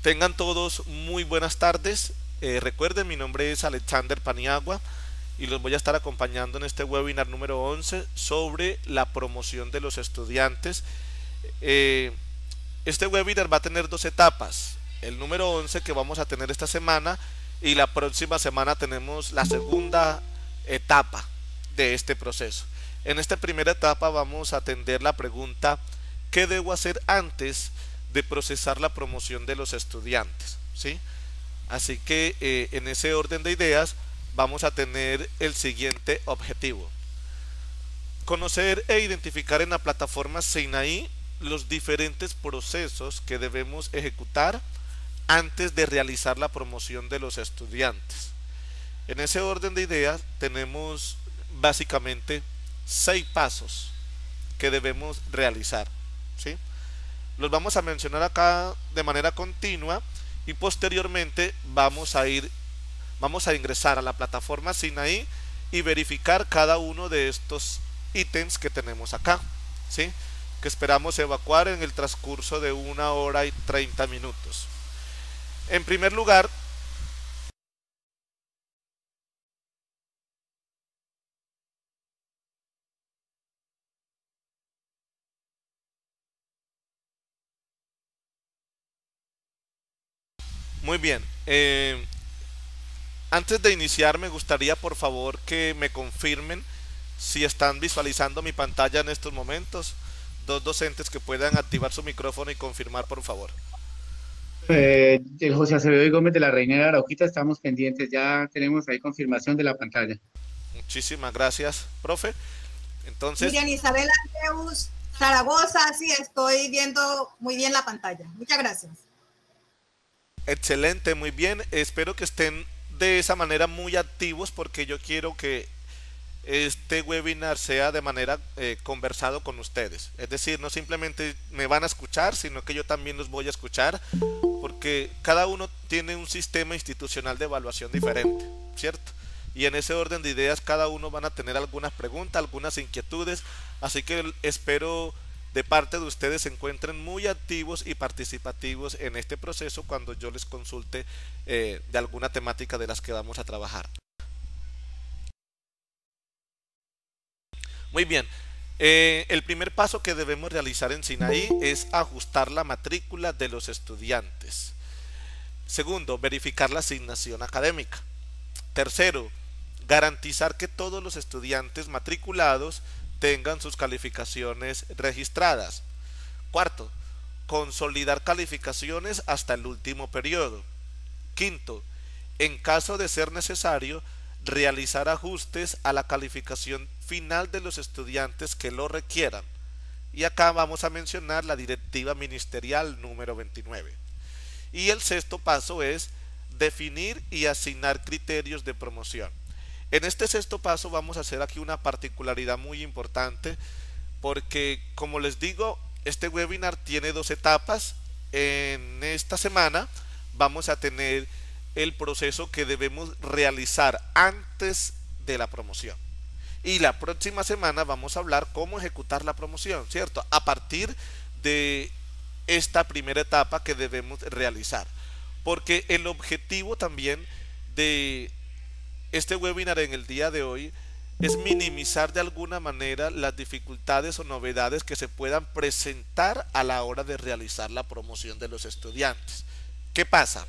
Tengan todos muy buenas tardes. Recuerden, mi nombre es Alexander Paniagua y los voy a estar acompañando en este webinar número 11 sobre la promoción de los estudiantes. Eh, este webinar va a tener dos etapas. El número 11 que vamos a tener esta semana y la próxima semana tenemos la segunda etapa de este proceso. En esta primera etapa vamos a atender la pregunta: ¿qué debo hacer antes de procesar la promoción de los estudiantes? ¿Sí? Así que en ese orden de ideas vamos a tener el siguiente objetivo: conocer e identificar en la plataforma Sinaí los diferentes procesos que debemos ejecutar antes de realizar la promoción de los estudiantes. En ese orden de ideas tenemos básicamente 6 pasos que debemos realizar, ¿sí? Los vamos a mencionar acá de manera continua y posteriormente vamos a ingresar a la plataforma Sinaí y verificar cada uno de estos ítems que tenemos acá, ¿sí? Que esperamos evacuar en el transcurso de 1 hora y 30 minutos. En primer lugar, muy bien, antes de iniciar me gustaría por favor que me confirmen si están visualizando mi pantalla en estos momentos. Dos docentes que puedan activar su micrófono y confirmar por favor. El José Acevedo y Gómez de la Reina de Arauquita, estamos pendientes, ya tenemos ahí confirmación de la pantalla. Muchísimas gracias, profe. Entonces, Miriam Isabel Andreus Zaragoza, sí, estoy viendo muy bien la pantalla. Muchas gracias. excelente, muy bien. Espero que estén de esa manera muy activos porque yo quiero que este webinar sea de manera conversado con ustedes. Es decir, no simplemente me van a escuchar, sino que yo también los voy a escuchar porque cada uno tiene un sistema institucional de evaluación diferente, ¿cierto? Y en ese orden de ideas cada uno van a tener algunas preguntas, algunas inquietudes, así que espero de parte de ustedes se encuentren muy activos y participativos en este proceso cuando yo les consulte de alguna temática de las que vamos a trabajar. Muy bien, el primer paso que debemos realizar en Sinaí es ajustar la matrícula de los estudiantes. Segundo, verificar la asignación académica. Tercero, garantizar que todos los estudiantes matriculados tengan sus calificaciones registradas. Cuarto, consolidar calificaciones hasta el último periodo. Quinto, en caso de ser necesario, realizar ajustes a la calificación final de los estudiantes que lo requieran. Y acá vamos a mencionar la directiva ministerial número 29. Y el sexto paso es definir y asignar criterios de promoción. En este sexto paso vamos a hacer aquí una particularidad muy importante porque, como les digo, este webinar tiene 2 etapas. En esta semana vamos a tener el proceso que debemos realizar antes de la promoción. Y la próxima semana vamos a hablar cómo ejecutar la promoción, ¿cierto? A partir de esta primera etapa que debemos realizar. Porque el objetivo también de este webinar en el día de hoy es minimizar de alguna manera las dificultades o novedades que se puedan presentar a la hora de realizar la promoción de los estudiantes. ¿Qué pasa?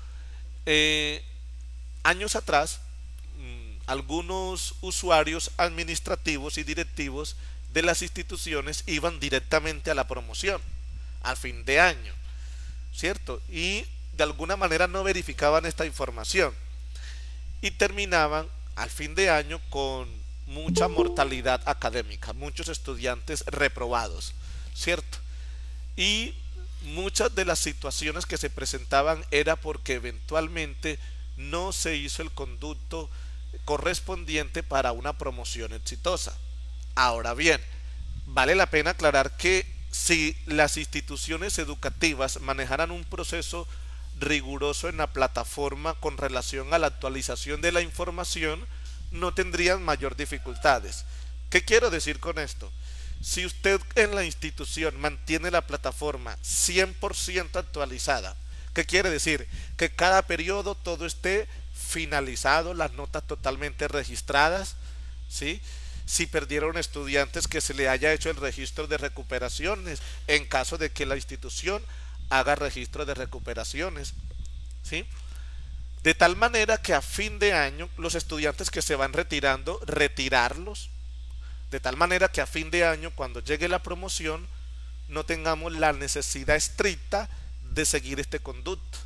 Años atrás, algunos usuarios administrativos y directivos de las instituciones iban directamente a la promoción, al fin de año, ¿cierto? Y de alguna manera no verificaban esta información y terminaban al fin de año con mucha mortalidad académica, muchos estudiantes reprobados, ¿cierto? Y muchas de las situaciones que se presentaban era porque eventualmente no se hizo el conducto correspondiente para una promoción exitosa. Ahora bien, vale la pena aclarar que si las instituciones educativas manejaran un proceso riguroso en la plataforma con relación a la actualización de la información, no tendrían mayor dificultades. ¿Qué quiero decir con esto? Si usted en la institución mantiene la plataforma 100% actualizada, ¿Qué quiere decir? Que cada periodo todo esté finalizado, las notas totalmente registradas, ¿sí? Si perdieron estudiantes, que se le haya hecho el registro de recuperaciones en caso de que la institución haga registro de recuperaciones, ¿sí? De tal manera que a fin de año los estudiantes que se van retirando, retirarlos, de tal manera que a fin de año, cuando llegue la promoción, no tengamos la necesidad estricta de seguir este conducto.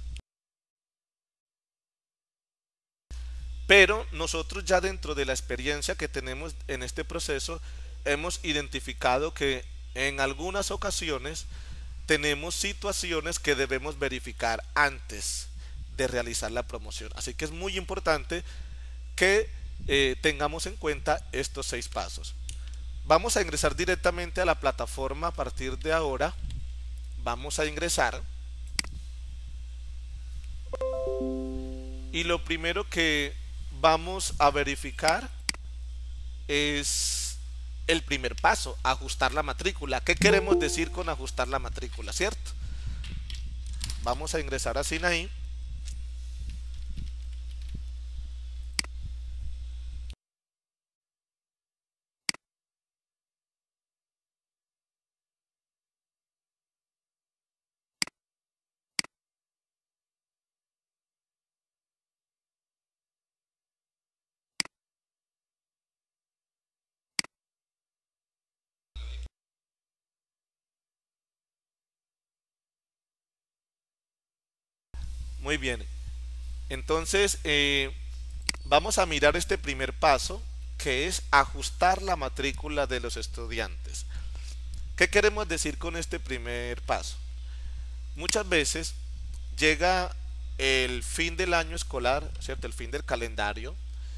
Pero nosotros ya dentro de la experiencia que tenemos en este proceso, hemos identificado que en algunas ocasiones tenemos situaciones que debemos verificar antes de realizar la promoción. Así que es muy importante que tengamos en cuenta estos 6 pasos. Vamos a ingresar directamente a la plataforma a partir de ahora. Vamos a ingresar. Y lo primero que vamos a verificar es el primer paso, ajustar la matrícula. ¿Qué queremos decir con ajustar la matrícula? ¿Cierto? Vamos a ingresar a Sinaí. Muy bien. Entonces, vamos a mirar este primer paso, que es ajustar la matrícula de los estudiantes. ¿Qué queremos decir con este primer paso? Muchas veces llega el fin del año escolar, ¿cierto? El fin del calendario,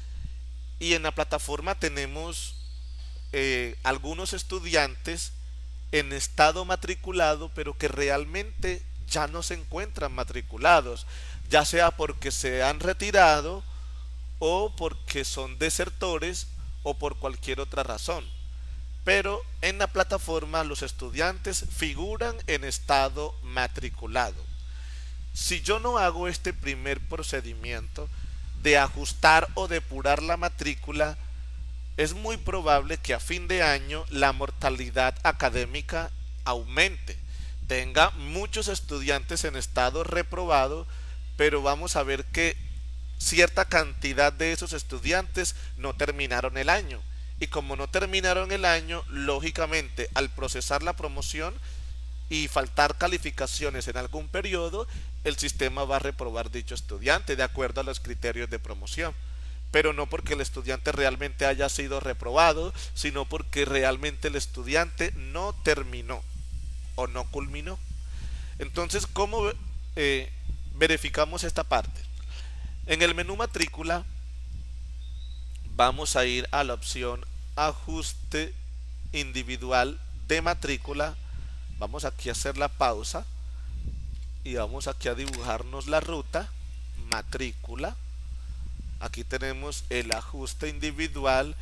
y en la plataforma tenemos algunos estudiantes en estado matriculado, pero que realmente ya no se encuentran matriculados, ya sea porque se han retirado o porque son desertores o por cualquier otra razón. Pero en la plataforma los estudiantes figuran en estado matriculado. Si yo no hago este primer procedimiento de ajustar o depurar la matrícula, es muy probable que a fin de año la mortalidad académica aumente. Tenga muchos estudiantes en estado reprobado, pero vamos a ver que cierta cantidad de esos estudiantes no terminaron el año. Y como no terminaron el año, lógicamente al procesar la promoción y faltar calificaciones en algún periodo, el sistema va a reprobar dicho estudiante de acuerdo a los criterios de promoción. Pero no porque el estudiante realmente haya sido reprobado, sino porque realmente el estudiante no terminó o no culminó. Entonces, ¿cómo verificamos esta parte? En el menú matrícula vamos a ir a la opción ajuste individual de matrícula. Vamos aquí a hacer la pausa y vamos aquí a dibujarnos la ruta matrícula. Aquí tenemos el ajuste individual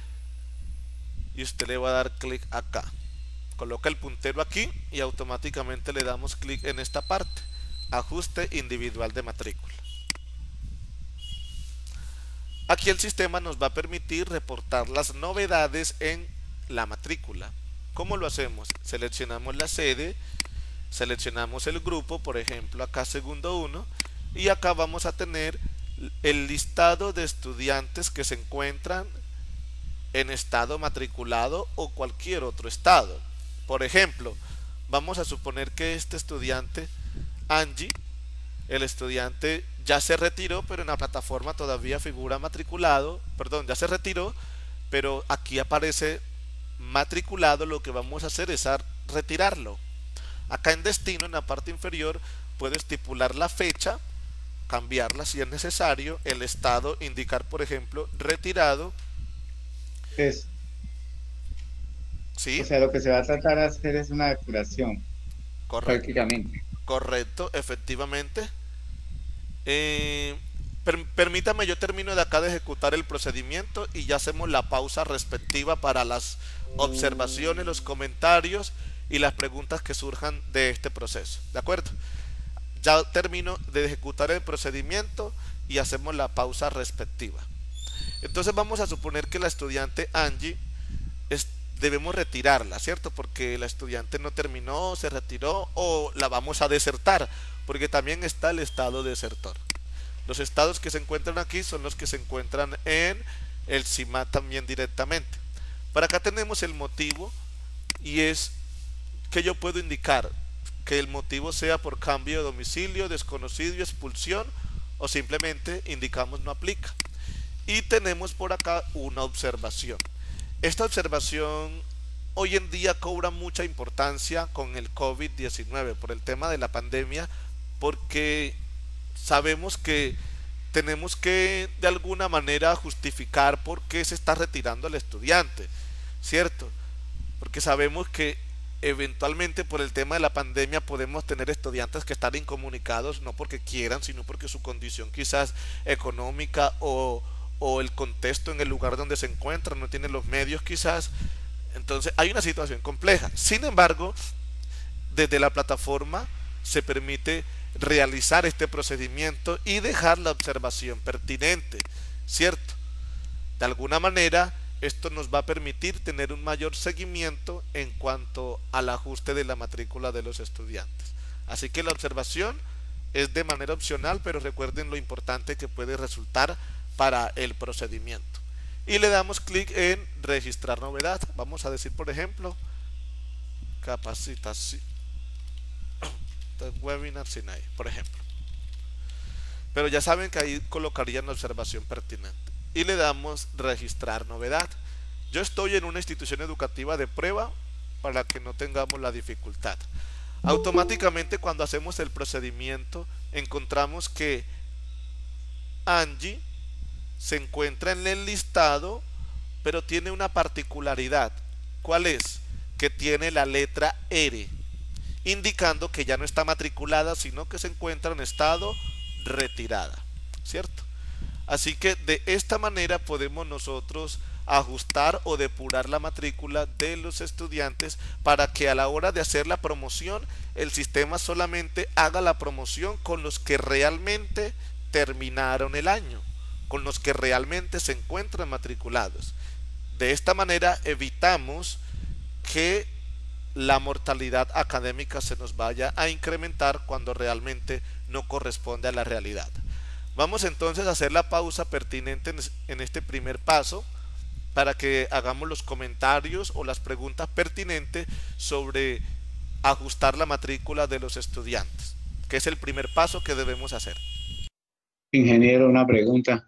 y usted le va a dar clic acá. Coloca el puntero aquí y automáticamente le damos clic en esta parte, ajuste individual de matrícula. Aquí el sistema nos va a permitir reportar las novedades en la matrícula. ¿Cómo lo hacemos? Seleccionamos la sede, seleccionamos el grupo, por ejemplo acá segundo 1, y acá vamos a tener el listado de estudiantes que se encuentran en estado matriculado o cualquier otro estado. Por ejemplo, vamos a suponer que este estudiante, Angie, el estudiante ya se retiró, pero en la plataforma todavía figura matriculado, perdón, ya se retiró, pero aquí aparece matriculado. Lo que vamos a hacer es retirarlo. Acá en destino, en la parte inferior, puedo estipular la fecha, cambiarla si es necesario, el estado, indicar por ejemplo retirado. ¿Sí? O sea, lo que se va a tratar de hacer es una depuración. Correcto. Prácticamente. Correcto, efectivamente. Permítame, yo termino de acá de ejecutar el procedimiento y ya hacemos la pausa respectiva para las observaciones, los comentarios y las preguntas que surjan de este proceso. ¿De acuerdo? Ya termino de ejecutar el procedimiento y hacemos la pausa respectiva. Entonces vamos a suponer que la estudiante Angie debemos retirarla, ¿cierto? Porque la estudiante no terminó, se retiró o la vamos a desertar, porque también está el estado desertor. Los estados que se encuentran aquí son los que se encuentran en el CIMAD también directamente. Para acá tenemos el motivo y es que yo puedo indicar que el motivo sea por cambio de domicilio, desconocido, expulsión o simplemente indicamos no aplica. Y tenemos por acá una observación. Esta observación hoy en día cobra mucha importancia con el COVID-19 por el tema de la pandemia, porque sabemos que tenemos que de alguna manera justificar por qué se está retirando el estudiante, ¿cierto? Porque sabemos que eventualmente por el tema de la pandemia podemos tener estudiantes que están incomunicados no porque quieran, sino porque su condición quizás económica o el contexto en el lugar donde se encuentran no tienen los medios quizás. Entonces hay una situación compleja. Sin embargo, desde la plataforma se permite realizar este procedimiento y dejar la observación pertinente, ¿cierto? De alguna manera esto nos va a permitir tener un mayor seguimiento en cuanto al ajuste de la matrícula de los estudiantes. Así que la observación es de manera opcional, pero recuerden lo importante que puede resultar para el procedimiento. Y le damos clic en registrar novedad. Vamos a decir, por ejemplo, capacitación webinar Sinaí, por ejemplo. Pero ya saben que ahí colocarían la observación pertinente. Y le damos registrar novedad. Yo estoy en una institución educativa de prueba para que no tengamos la dificultad. Automáticamente cuando hacemos el procedimiento encontramos que Angie se encuentra en el listado, pero tiene una particularidad. ¿Cuál es? Que tiene la letra R, indicando que ya no está matriculada, sino que se encuentra en estado retirada, ¿cierto? Así que de esta manera podemos nosotros ajustar o depurar la matrícula de los estudiantes para que a la hora de hacer la promoción el sistema solamente haga la promoción con los que realmente terminaron el año, con los que realmente se encuentran matriculados. De esta manera evitamos que la mortalidad académica se nos vaya a incrementar cuando realmente no corresponde a la realidad. Vamos entonces a hacer la pausa pertinente en este primer paso para que hagamos los comentarios o las preguntas pertinentes sobre ajustar la matrícula de los estudiantes, que es el primer paso que debemos hacer. Ingeniero, una pregunta.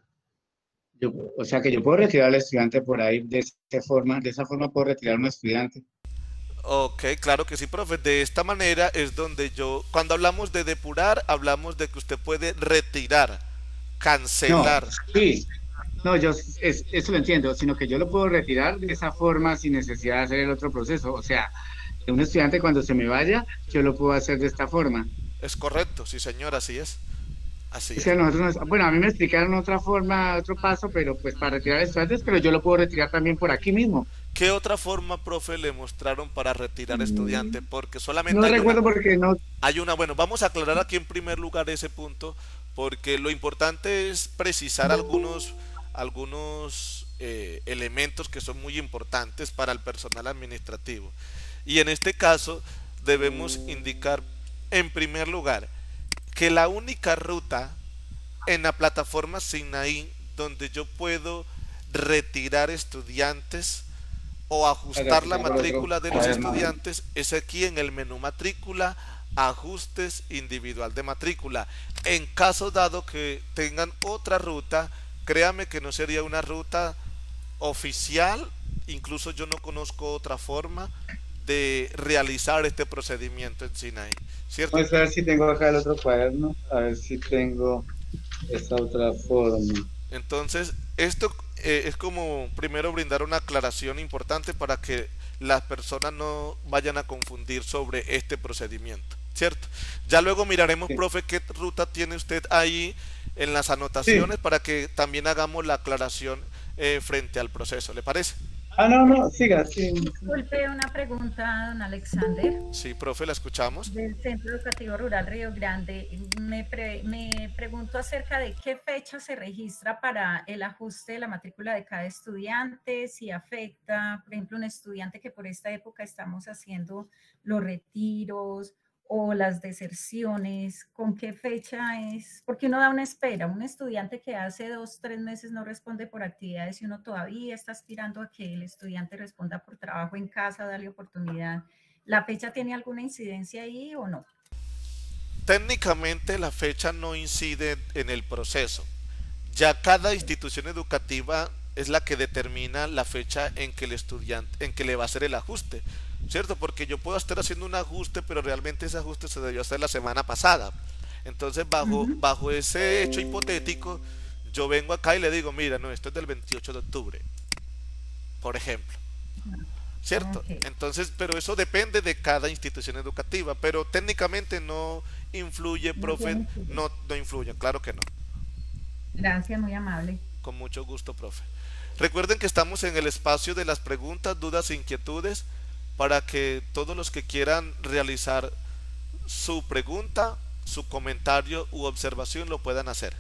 O sea que yo puedo retirar al estudiante por ahí de esa forma puedo retirar a un estudiante. Ok, claro que sí, profe. De esta manera es donde cuando hablamos de depurar, hablamos de que usted puede retirar, cancelar. No, sí, no, eso lo entiendo, sino que yo lo puedo retirar de esa forma sin necesidad de hacer el otro proceso. O sea, un estudiante cuando se me vaya, yo lo puedo hacer de esta forma. Es correcto, sí señor, así es. Así es. O sea, bueno, a mí me explicaron otra forma, otro paso, pero pues para retirar estudiantes, pero yo lo puedo retirar también por aquí mismo. ¿Qué otra forma, profe, le mostraron para retirar estudiante? Porque solamente no recuerdo porque no. Hay una, bueno, vamos a aclarar aquí en primer lugar ese punto, porque lo importante es precisar algunos elementos que son muy importantes para el personal administrativo. Y en este caso debemos indicar en primer lugar que la única ruta en la plataforma Sinaí donde yo puedo retirar estudiantes o ajustar la matrícula de los estudiantes es aquí en el menú matrícula, ajustes individual de matrícula. En caso dado que tengan otra ruta, créame que no sería una ruta oficial, incluso yo no conozco otra forma de realizar este procedimiento en Sinaí, ¿cierto? Vamos a ver si tengo acá el otro cuaderno, a ver si tengo esta otra forma. Entonces, esto es como primero brindar una aclaración importante para que las personas no vayan a confundir sobre este procedimiento, ¿cierto? Ya luego miraremos, sí, profe, qué ruta tiene usted ahí en las anotaciones, sí, para que también hagamos la aclaración frente al proceso, ¿le parece? No, no, siga, sí. Disculpe una pregunta, don Alexander, Sí, profe, la escuchamos. del Centro Educativo Rural Río Grande. Me pregunto acerca de qué fecha se registra para el ajuste de la matrícula de cada estudiante, si afecta, por ejemplo, un estudiante que por esta época estamos haciendo los retiros o las deserciones, ¿con qué fecha es? Porque uno da una espera, un estudiante que hace 2, 3 meses no responde por actividades y uno todavía está aspirando a que el estudiante responda por trabajo en casa, darle oportunidad. ¿La fecha tiene alguna incidencia ahí o no? Técnicamente la fecha no incide en el proceso. Ya cada institución educativa es la que determina la fecha en que el estudiante, en que le va a hacer el ajuste, ¿cierto? Porque yo puedo estar haciendo un ajuste, pero realmente ese ajuste se debió hacer la semana pasada. Entonces, bajo ese hecho hipotético, yo vengo acá y le digo, mira, no, esto es del 28 de octubre, por ejemplo. ¿Cierto? Ok, Entonces, pero eso depende de cada institución educativa, pero técnicamente no influye, no profe, tiene incidencia. no influye, claro que no. Gracias, muy amable. Con mucho gusto, profe. Recuerden que estamos en el espacio de las preguntas, dudas e inquietudes para que todos los que quieran realizar su pregunta, su comentario u observación lo puedan hacer.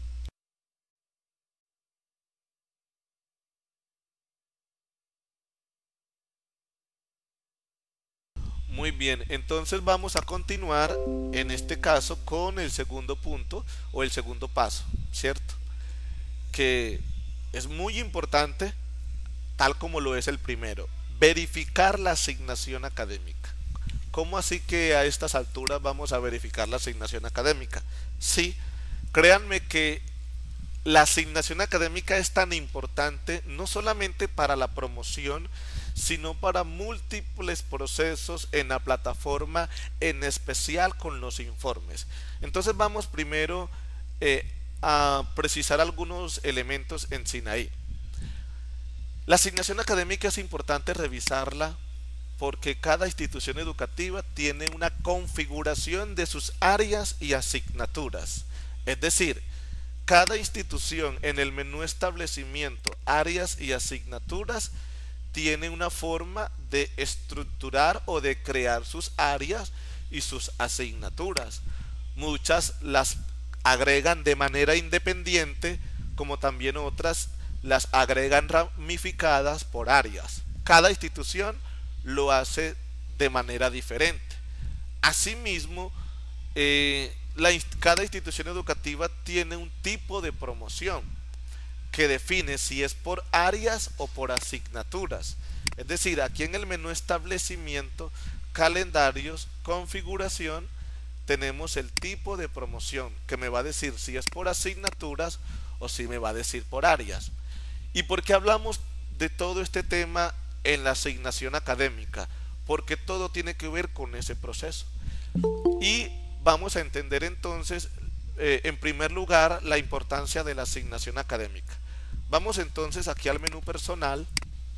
Muy bien, entonces vamos a continuar en este caso con el segundo punto o el segundo paso, ¿cierto? Que es muy importante, tal como lo es el primero, verificar la asignación académica. ¿Cómo así que a estas alturas vamos a verificar la asignación académica? Sí, créanme que la asignación académica es tan importante no solamente para la promoción, sino para múltiples procesos en la plataforma, en especial con los informes. Entonces vamos primero a precisar algunos elementos en Sinaí. La asignación académica es importante revisarla porque cada institución educativa tiene una configuración de sus áreas y asignaturas. Es decir, cada institución en el menú establecimiento, áreas y asignaturas tiene una forma de estructurar o de crear sus áreas y sus asignaturas. Muchas las agregan de manera independiente, como también otras las agregan ramificadas por áreas. Cada institución lo hace de manera diferente. Asimismo, cada institución educativa tiene un tipo de promoción que define si es por áreas o por asignaturas. Es decir, aquí en el menú establecimiento, calendarios, configuración, tenemos el tipo de promoción que me va a decir si es por asignaturas o si me va a decir por áreas. ¿Y por qué hablamos de todo este tema en la asignación académica? Porque todo tiene que ver con ese proceso. Y vamos a entender entonces, en primer lugar, la importancia de la asignación académica. Vamos entonces aquí al menú personal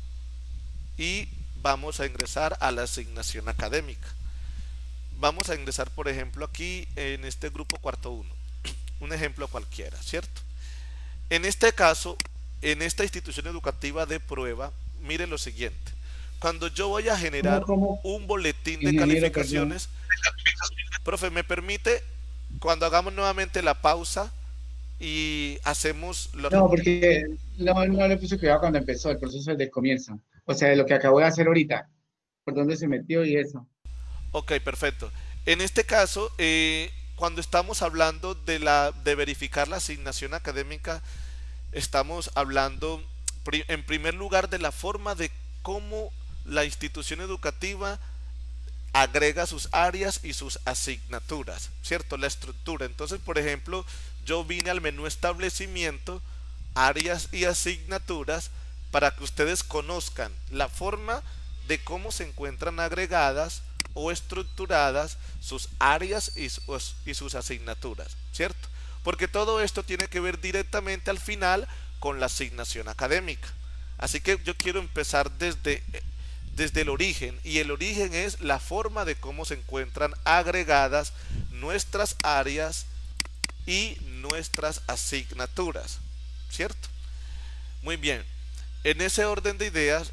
y vamos a ingresar a la asignación académica. Vamos a ingresar, por ejemplo, aquí en este grupo cuarto 1, un ejemplo cualquiera, ¿cierto? En este caso, en esta institución educativa de prueba, mire lo siguiente. Cuando yo voy a generar un boletín de calificaciones, profe, ¿me permite cuando hagamos nuevamente la pausa y hacemos los... No, porque no le puse cuidado cuando empezó el proceso desde el comienzo. O sea, de lo que acabo de hacer ahorita, por dónde se metió y eso. Ok, perfecto. En este caso, cuando estamos hablando de verificar la asignación académica, estamos hablando en primer lugar de la forma de cómo la institución educativa agrega sus áreas y sus asignaturas, ¿cierto? La estructura. Entonces, por ejemplo, yo vine al menú establecimiento, áreas y asignaturas, para que ustedes conozcan la forma de cómo se encuentran agregadas o estructuradas sus áreas y sus asignaturas, ¿cierto? Porque todo esto tiene que ver directamente al final con la asignación académica. Así que yo quiero empezar desde el origen, y el origen es la forma de cómo se encuentran agregadas nuestras áreas y nuestras asignaturas, ¿cierto? Muy bien, en ese orden de ideas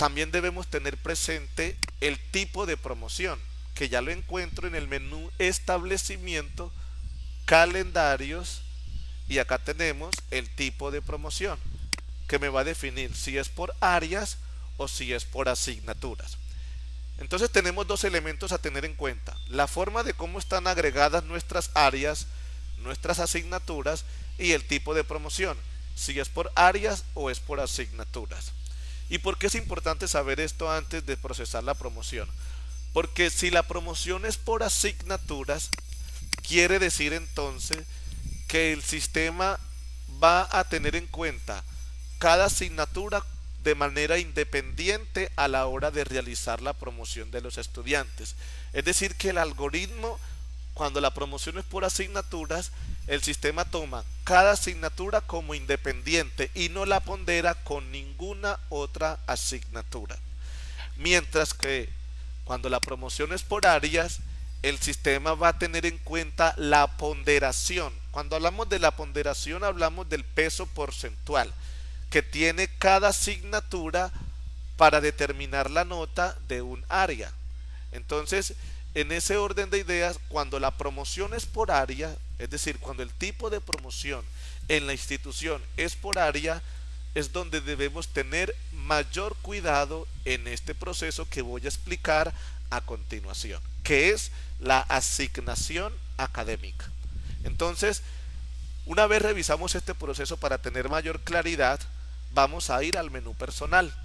también debemos tener presente el tipo de promoción, que ya lo encuentro en el menú establecimiento, calendarios, y acá tenemos el tipo de promoción, que me va a definir si es por áreas o si es por asignaturas. Entonces tenemos dos elementos a tener en cuenta: la forma de cómo están agregadas nuestras áreas, nuestras asignaturas, y el tipo de promoción, si es por áreas o es por asignaturas. ¿Y por qué es importante saber esto antes de procesar la promoción? Porque si la promoción es por asignaturas, quiere decir entonces que el sistema va a tener en cuenta cada asignatura de manera independiente a la hora de realizar la promoción de los estudiantes. Es decir, que el algoritmo, cuando la promoción es por asignaturas, el sistema toma cada asignatura como independiente y no la pondera con ninguna otra asignatura. Mientras que cuando la promoción es por áreas, el sistema va a tener en cuenta la ponderación. Cuando hablamos de la ponderación, hablamos del peso porcentual que tiene cada asignatura para determinar la nota de un área. Entonces, en ese orden de ideas, cuando la promoción es por área, es decir, cuando el tipo de promoción en la institución es por área, es donde debemos tener mayor cuidado en este proceso que voy a explicar a continuación, que es la asignación académica. Entonces, una vez revisamos este proceso para tener mayor claridad, vamos a ir al menú personal.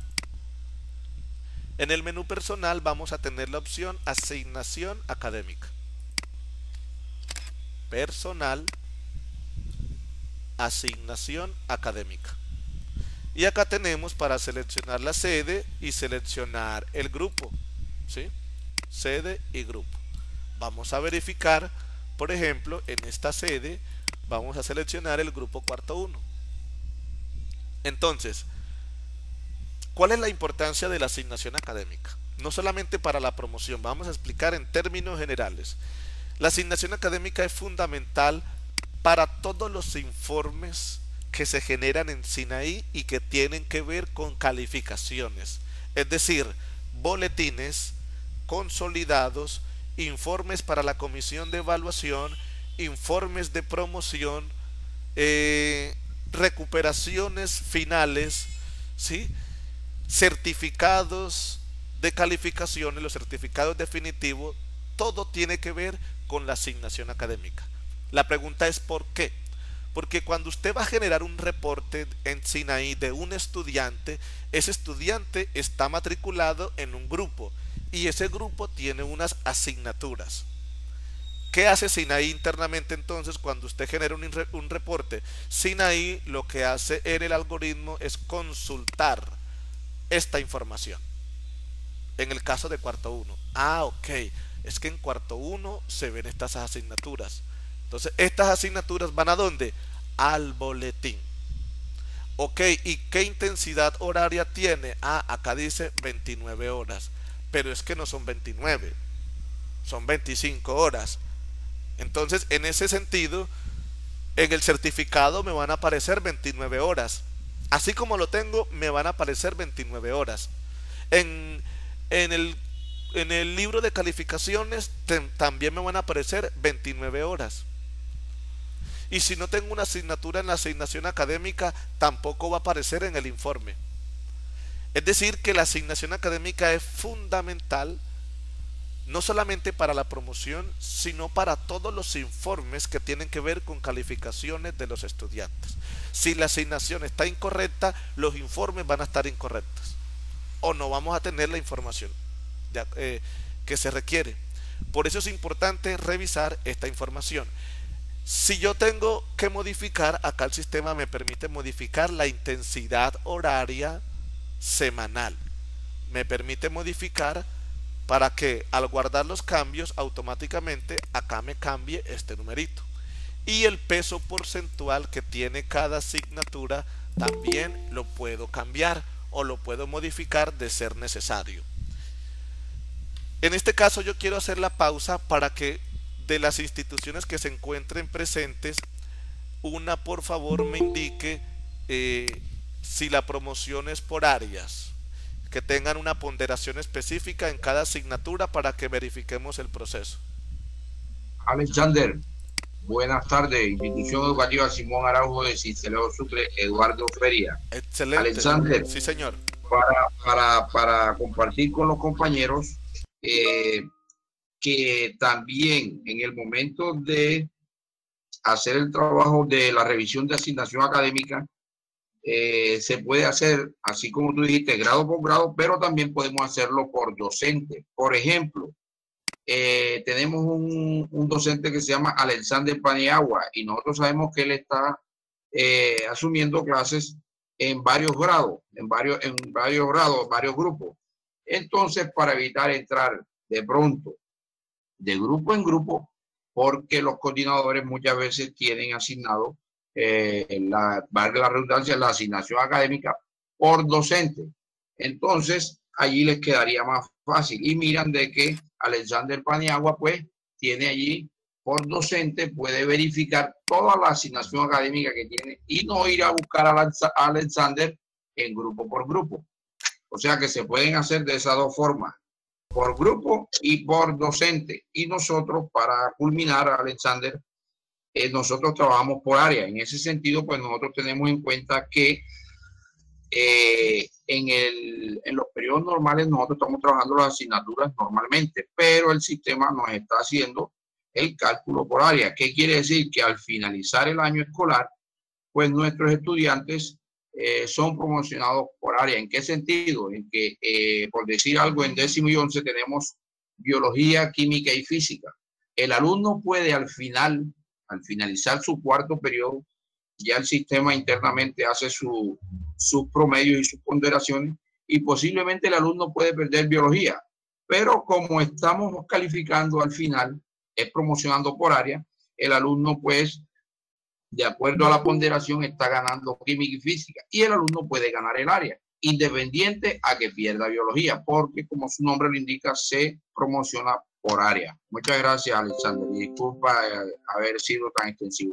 En el menú personal vamos a tener la opción asignación académica. Personal, asignación académica. Y acá tenemos para seleccionar la sede y seleccionar el grupo, ¿sí? Sede y grupo. Vamos a verificar, por ejemplo, en esta sede vamos a seleccionar el grupo cuarto 1. Entonces, ¿cuál es la importancia de la asignación académica? No solamente para la promoción, vamos a explicar en términos generales. La asignación académica es fundamental para todos los informes que se generan en SINAI y que tienen que ver con calificaciones, es decir, boletines, consolidados, informes para la comisión de evaluación, informes de promoción, recuperaciones finales, ¿sí? Certificados de calificaciones, los certificados definitivos, todo tiene que ver con la asignación académica. La pregunta es ¿por qué? Porque cuando usted va a generar un reporte en SINAI de un estudiante, ese estudiante está matriculado en un grupo y ese grupo tiene unas asignaturas. ¿Qué hace SINAI internamente entonces cuando usted genera un reporte? SINAI lo que hace en el algoritmo es consultar esta información. En el caso de cuarto 1, ok, es que en cuarto 1 se ven estas asignaturas. Entonces estas asignaturas van ¿a dónde? Al boletín. Ok, ¿y qué intensidad horaria tiene? Acá dice 29 horas, pero es que no son 29, son 25 horas. Entonces, en ese sentido, en el certificado me van a aparecer 29 horas. Así como lo tengo, me van a aparecer 29 horas. En el libro de calificaciones también me van a aparecer 29 horas. Y si no tengo una asignatura en la asignación académica, tampoco va a aparecer en el informe. Es decir, que la asignación académica es fundamental no solamente para la promoción, sino para todos los informes que tienen que ver con calificaciones de los estudiantes. Si la asignación está incorrecta, los informes van a estar incorrectos o no vamos a tener la información que se requiere. Por eso es importante revisar esta información. Si yo tengo que modificar, acá el sistema me permite modificar la intensidad horaria semanal. Me permite modificar para que al guardar los cambios automáticamente acá me cambie este numerito. Y el peso porcentual que tiene cada asignatura también lo puedo cambiar o lo puedo modificar de ser necesario. En este caso yo quiero hacer la pausa para que de las instituciones que se encuentren presentes, una por favor me indique si la promoción es por áreas. que tengan una ponderación específica en cada asignatura para que verifiquemos el proceso. Alexander, buenas tardes. Institución Educativa Simón Araujo de Cincelejo Sucre, Eduardo Feria. Excelente. Alexander, sí señor. Para compartir con los compañeros que también en el momento de hacer el trabajo de la revisión de asignación académica, se puede hacer, así como tú dijiste, grado por grado, pero también podemos hacerlo por docente. Por ejemplo, tenemos un docente que se llama Alexander Paniagua y nosotros sabemos que él está asumiendo clases en varios grados, en varios grupos. Entonces, para evitar entrar de pronto de grupo en grupo, porque los coordinadores muchas veces tienen asignado, valga la redundancia, la asignación académica por docente. Entonces, allí les quedaría más fácil. Y miran de que Alexander Paniagua, pues, tiene allí por docente, puede verificar toda la asignación académica que tiene y no ir a buscar a Alexander en grupo por grupo. O sea que se pueden hacer de esas dos formas, por grupo y por docente. Y nosotros, para culminar, Alexander, nosotros trabajamos por área. En ese sentido, pues nosotros tenemos en cuenta que en los periodos normales nosotros estamos trabajando las asignaturas normalmente, pero el sistema nos está haciendo el cálculo por área. ¿Qué quiere decir? Que al finalizar el año escolar, pues nuestros estudiantes son promocionados por área. ¿En qué sentido? En que, por decir algo, en 10º y 11 tenemos biología, química y física. El alumno puede al finalizar su cuarto periodo, ya el sistema internamente hace sus promedios y sus ponderaciones y posiblemente el alumno puede perder biología. Pero como estamos calificando al final, es promocionando por área, el alumno pues de acuerdo a la ponderación está ganando química y física y el alumno puede ganar el área, independiente a que pierda biología, porque como su nombre lo indica, se promociona por área. Muchas gracias, Alexander, y disculpa haber sido tan extensivo.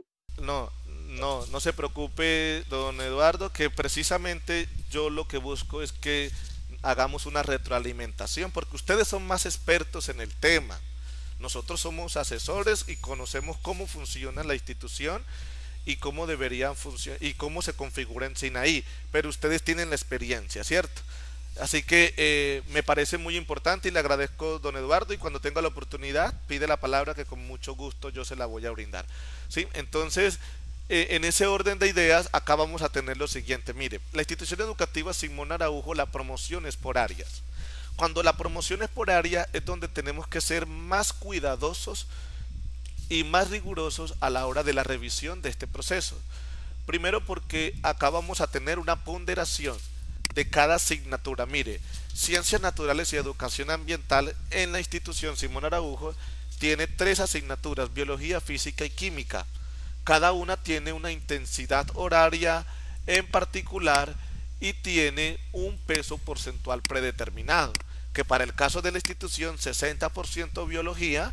No se preocupe, don Eduardo, que precisamente yo lo que busco es que hagamos una retroalimentación, porque ustedes son más expertos en el tema. Nosotros somos asesores y conocemos cómo funciona la institución y cómo deberían funcionar y cómo se configura en Sinaí, pero ustedes tienen la experiencia, ¿cierto? Así que me parece muy importante y le agradezco, don Eduardo, y cuando tenga la oportunidad pide la palabra que con mucho gusto yo se la voy a brindar, ¿sí? Entonces, en ese orden de ideas acá vamos a tener lo siguiente. Mire, la institución educativa Simón Araujo, la promoción es por áreas. Cuando la promoción es por área es donde tenemos que ser más cuidadosos y más rigurosos a la hora de la revisión de este proceso. Primero porque acá vamos a tener una ponderación de cada asignatura. Mire, Ciencias Naturales y Educación Ambiental en la institución Simón Araujo tiene 3 asignaturas, Biología, Física y Química. Cada una tiene una intensidad horaria en particular y tiene un peso porcentual predeterminado, que para el caso de la institución 60% biología,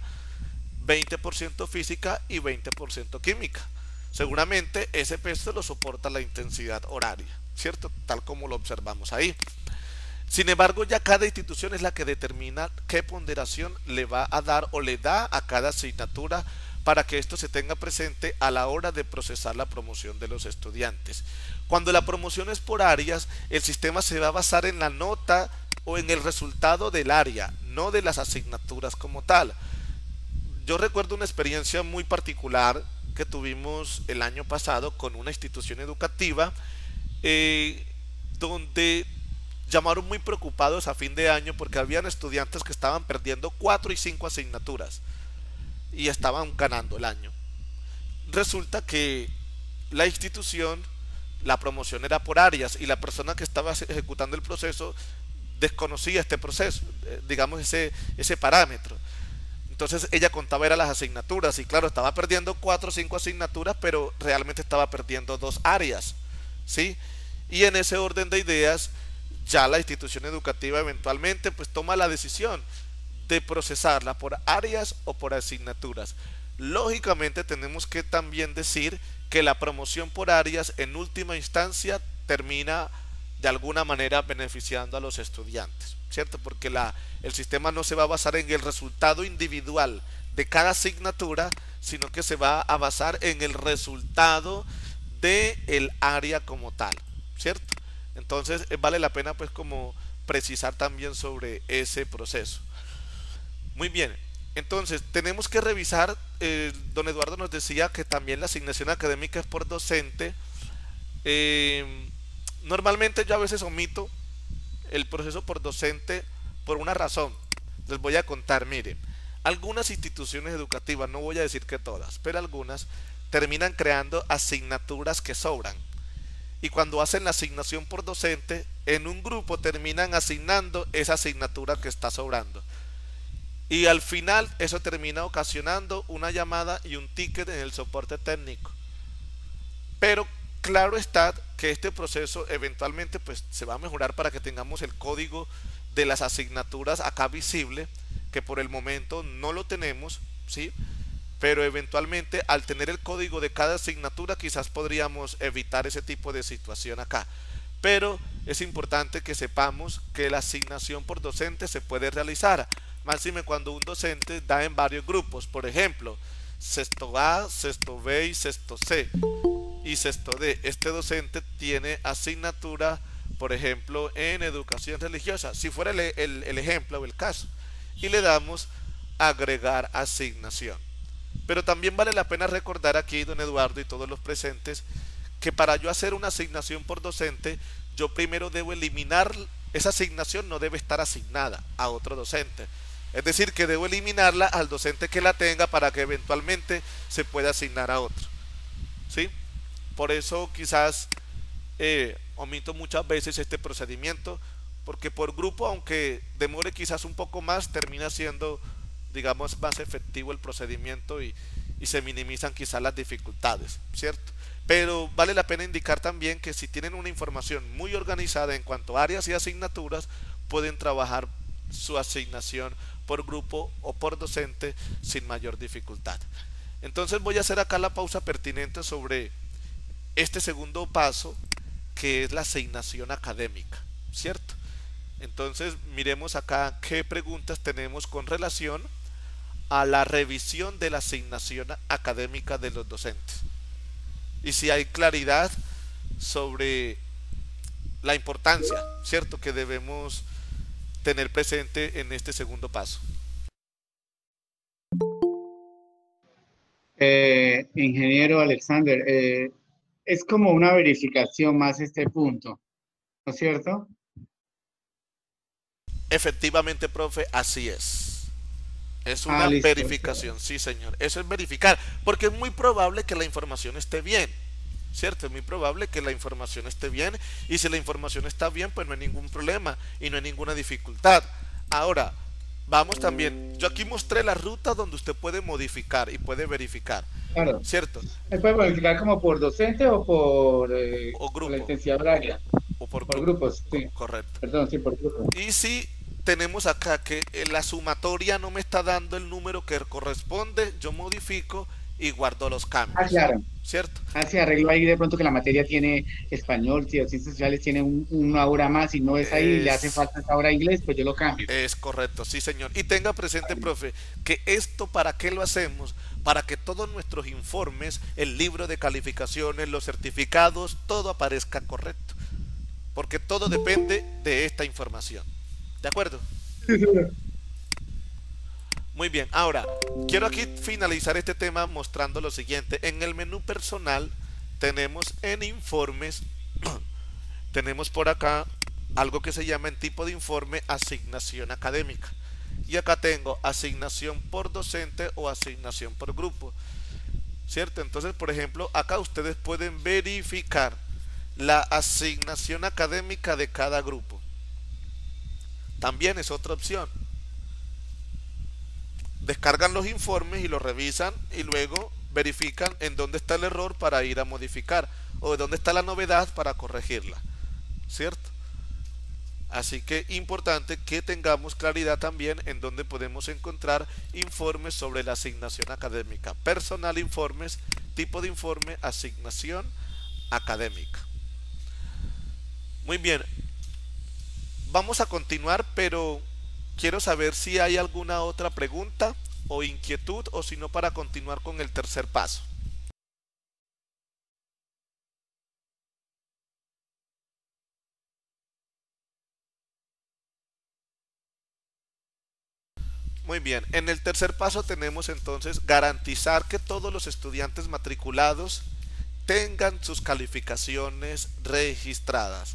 20% física y 20% química. Seguramente ese peso lo soporta la intensidad horaria, ¿cierto? Tal como lo observamos ahí. Sin embargo, ya cada institución es la que determina qué ponderación le va a dar o le da a cada asignatura para que esto se tenga presente a la hora de procesar la promoción de los estudiantes. Cuando la promoción es por áreas, el sistema se va a basar en la nota o en el resultado del área, no de las asignaturas como tal. Yo recuerdo una experiencia muy particular que tuvimos el año pasado con una institución educativa donde llamaron muy preocupados a fin de año porque habían estudiantes que estaban perdiendo 4 y 5 asignaturas y estaban ganando el año. Resulta que la institución, la promoción era por áreas y la persona que estaba ejecutando el proceso desconocía este proceso, digamos ese parámetro. Entonces ella contaba era las asignaturas y claro, estaba perdiendo 4 o 5 asignaturas, pero realmente estaba perdiendo 2 áreas, ¿sí? Y en ese orden de ideas, ya la institución educativa eventualmente pues toma la decisión de procesarla por áreas o por asignaturas. Lógicamente tenemos que también decir que la promoción por áreas en última instancia termina de alguna manera beneficiando a los estudiantes, ¿cierto? Porque el sistema no se va a basar en el resultado individual de cada asignatura, sino que se va a basar en el resultado del área como tal, ¿cierto? Entonces vale la pena pues como precisar también sobre ese proceso. Muy bien, entonces tenemos que revisar, don Eduardo nos decía que también la asignación académica es por docente. Normalmente yo a veces omito el proceso por docente por una razón. Les voy a contar, miren, algunas instituciones educativas, no voy a decir que todas, pero algunas terminan creando asignaturas que sobran. Y cuando hacen la asignación por docente, en un grupo terminan asignando esa asignatura que está sobrando. Y al final eso termina ocasionando una llamada y un ticket en el soporte técnico. Pero claro está que este proceso eventualmente pues se va a mejorar para que tengamos el código de las asignaturas acá visible, que por el momento no lo tenemos, ¿sí? Pero eventualmente al tener el código de cada asignatura quizás podríamos evitar ese tipo de situación acá. Pero es importante que sepamos que la asignación por docente se puede realizar, máxime cuando un docente da en varios grupos, por ejemplo, sexto A, sexto B y sexto C y sexto D. Este docente tiene asignatura, por ejemplo, en educación religiosa, si fuera el ejemplo o el caso, y le damos agregar asignación. Pero también vale la pena recordar aquí, don Eduardo y todos los presentes, que para yo hacer una asignación por docente, yo primero debo eliminar, esa asignación no debe estar asignada a otro docente. Es decir, que debo eliminarla al docente que la tenga para que eventualmente se pueda asignar a otro, ¿sí? Por eso quizás omito muchas veces este procedimiento, porque por grupo, aunque demore quizás un poco más, termina siendo, digamos, más efectivo el procedimiento y se minimizan quizás las dificultades, ¿cierto? Pero vale la pena indicar también que si tienen una información muy organizada en cuanto a áreas y asignaturas, pueden trabajar su asignación por grupo o por docente sin mayor dificultad. Entonces voy a hacer acá la pausa pertinente sobre este segundo paso, que es la asignación académica, ¿cierto? Entonces miremos acá qué preguntas tenemos con relación a la revisión de la asignación académica de los docentes y si hay claridad sobre la importancia, ¿cierto?, que debemos tener presente en este segundo paso. Ingeniero Alexander, es como una verificación más este punto, ¿no es cierto? Efectivamente, profe, así es. Es una verificación, sí, señor. Eso es verificar, porque es muy probable que la información esté bien, ¿cierto? Es muy probable que la información esté bien, y si la información está bien, pues no hay ningún problema y no hay ninguna dificultad. Ahora, vamos también, yo aquí mostré la ruta donde usted puede modificar y puede verificar, claro, ¿cierto? ¿se puede verificar como por docente o por grupo, la intensidad horaria? O por grupos, sí. Correcto. Perdón, sí, por grupos. Y si tenemos acá que la sumatoria no me está dando el número que corresponde, yo modifico y guardo los cambios. Claro. ¿Cierto? Así arreglo ahí de pronto que la materia tiene español, si ciencias sociales tiene una hora más y no es ahí, le hace falta esta hora inglés, pues yo lo cambio. Es correcto, sí, señor. Y tenga presente, profe, que esto, ¿para qué lo hacemos? Para que todos nuestros informes, el libro de calificaciones, los certificados, todo aparezca correcto. Porque todo depende de esta información. ¿De acuerdo? Muy bien, ahora quiero aquí finalizar este tema mostrando lo siguiente. En el menú personal tenemos en informes, tenemos por acá algo que se llama en tipo de informe asignación académica. Y acá tengo asignación por docente o asignación por grupo, ¿cierto? Entonces, por ejemplo, acá ustedes pueden verificar la asignación académica de cada grupo. También es otra opción. Descargan los informes y los revisan y luego verifican en dónde está el error para ir a modificar o de dónde está la novedad para corregirla, ¿cierto? Así que importante que tengamos claridad también en dónde podemos encontrar informes sobre la asignación académica. Personal informes, tipo de informe, asignación académica. Muy bien, Vamos a continuar, pero quiero saber si hay alguna otra pregunta o inquietud, o si no, para continuar con el tercer paso. Muy bien, en el tercer paso tenemos entonces garantizar que todos los estudiantes matriculados tengan sus calificaciones registradas.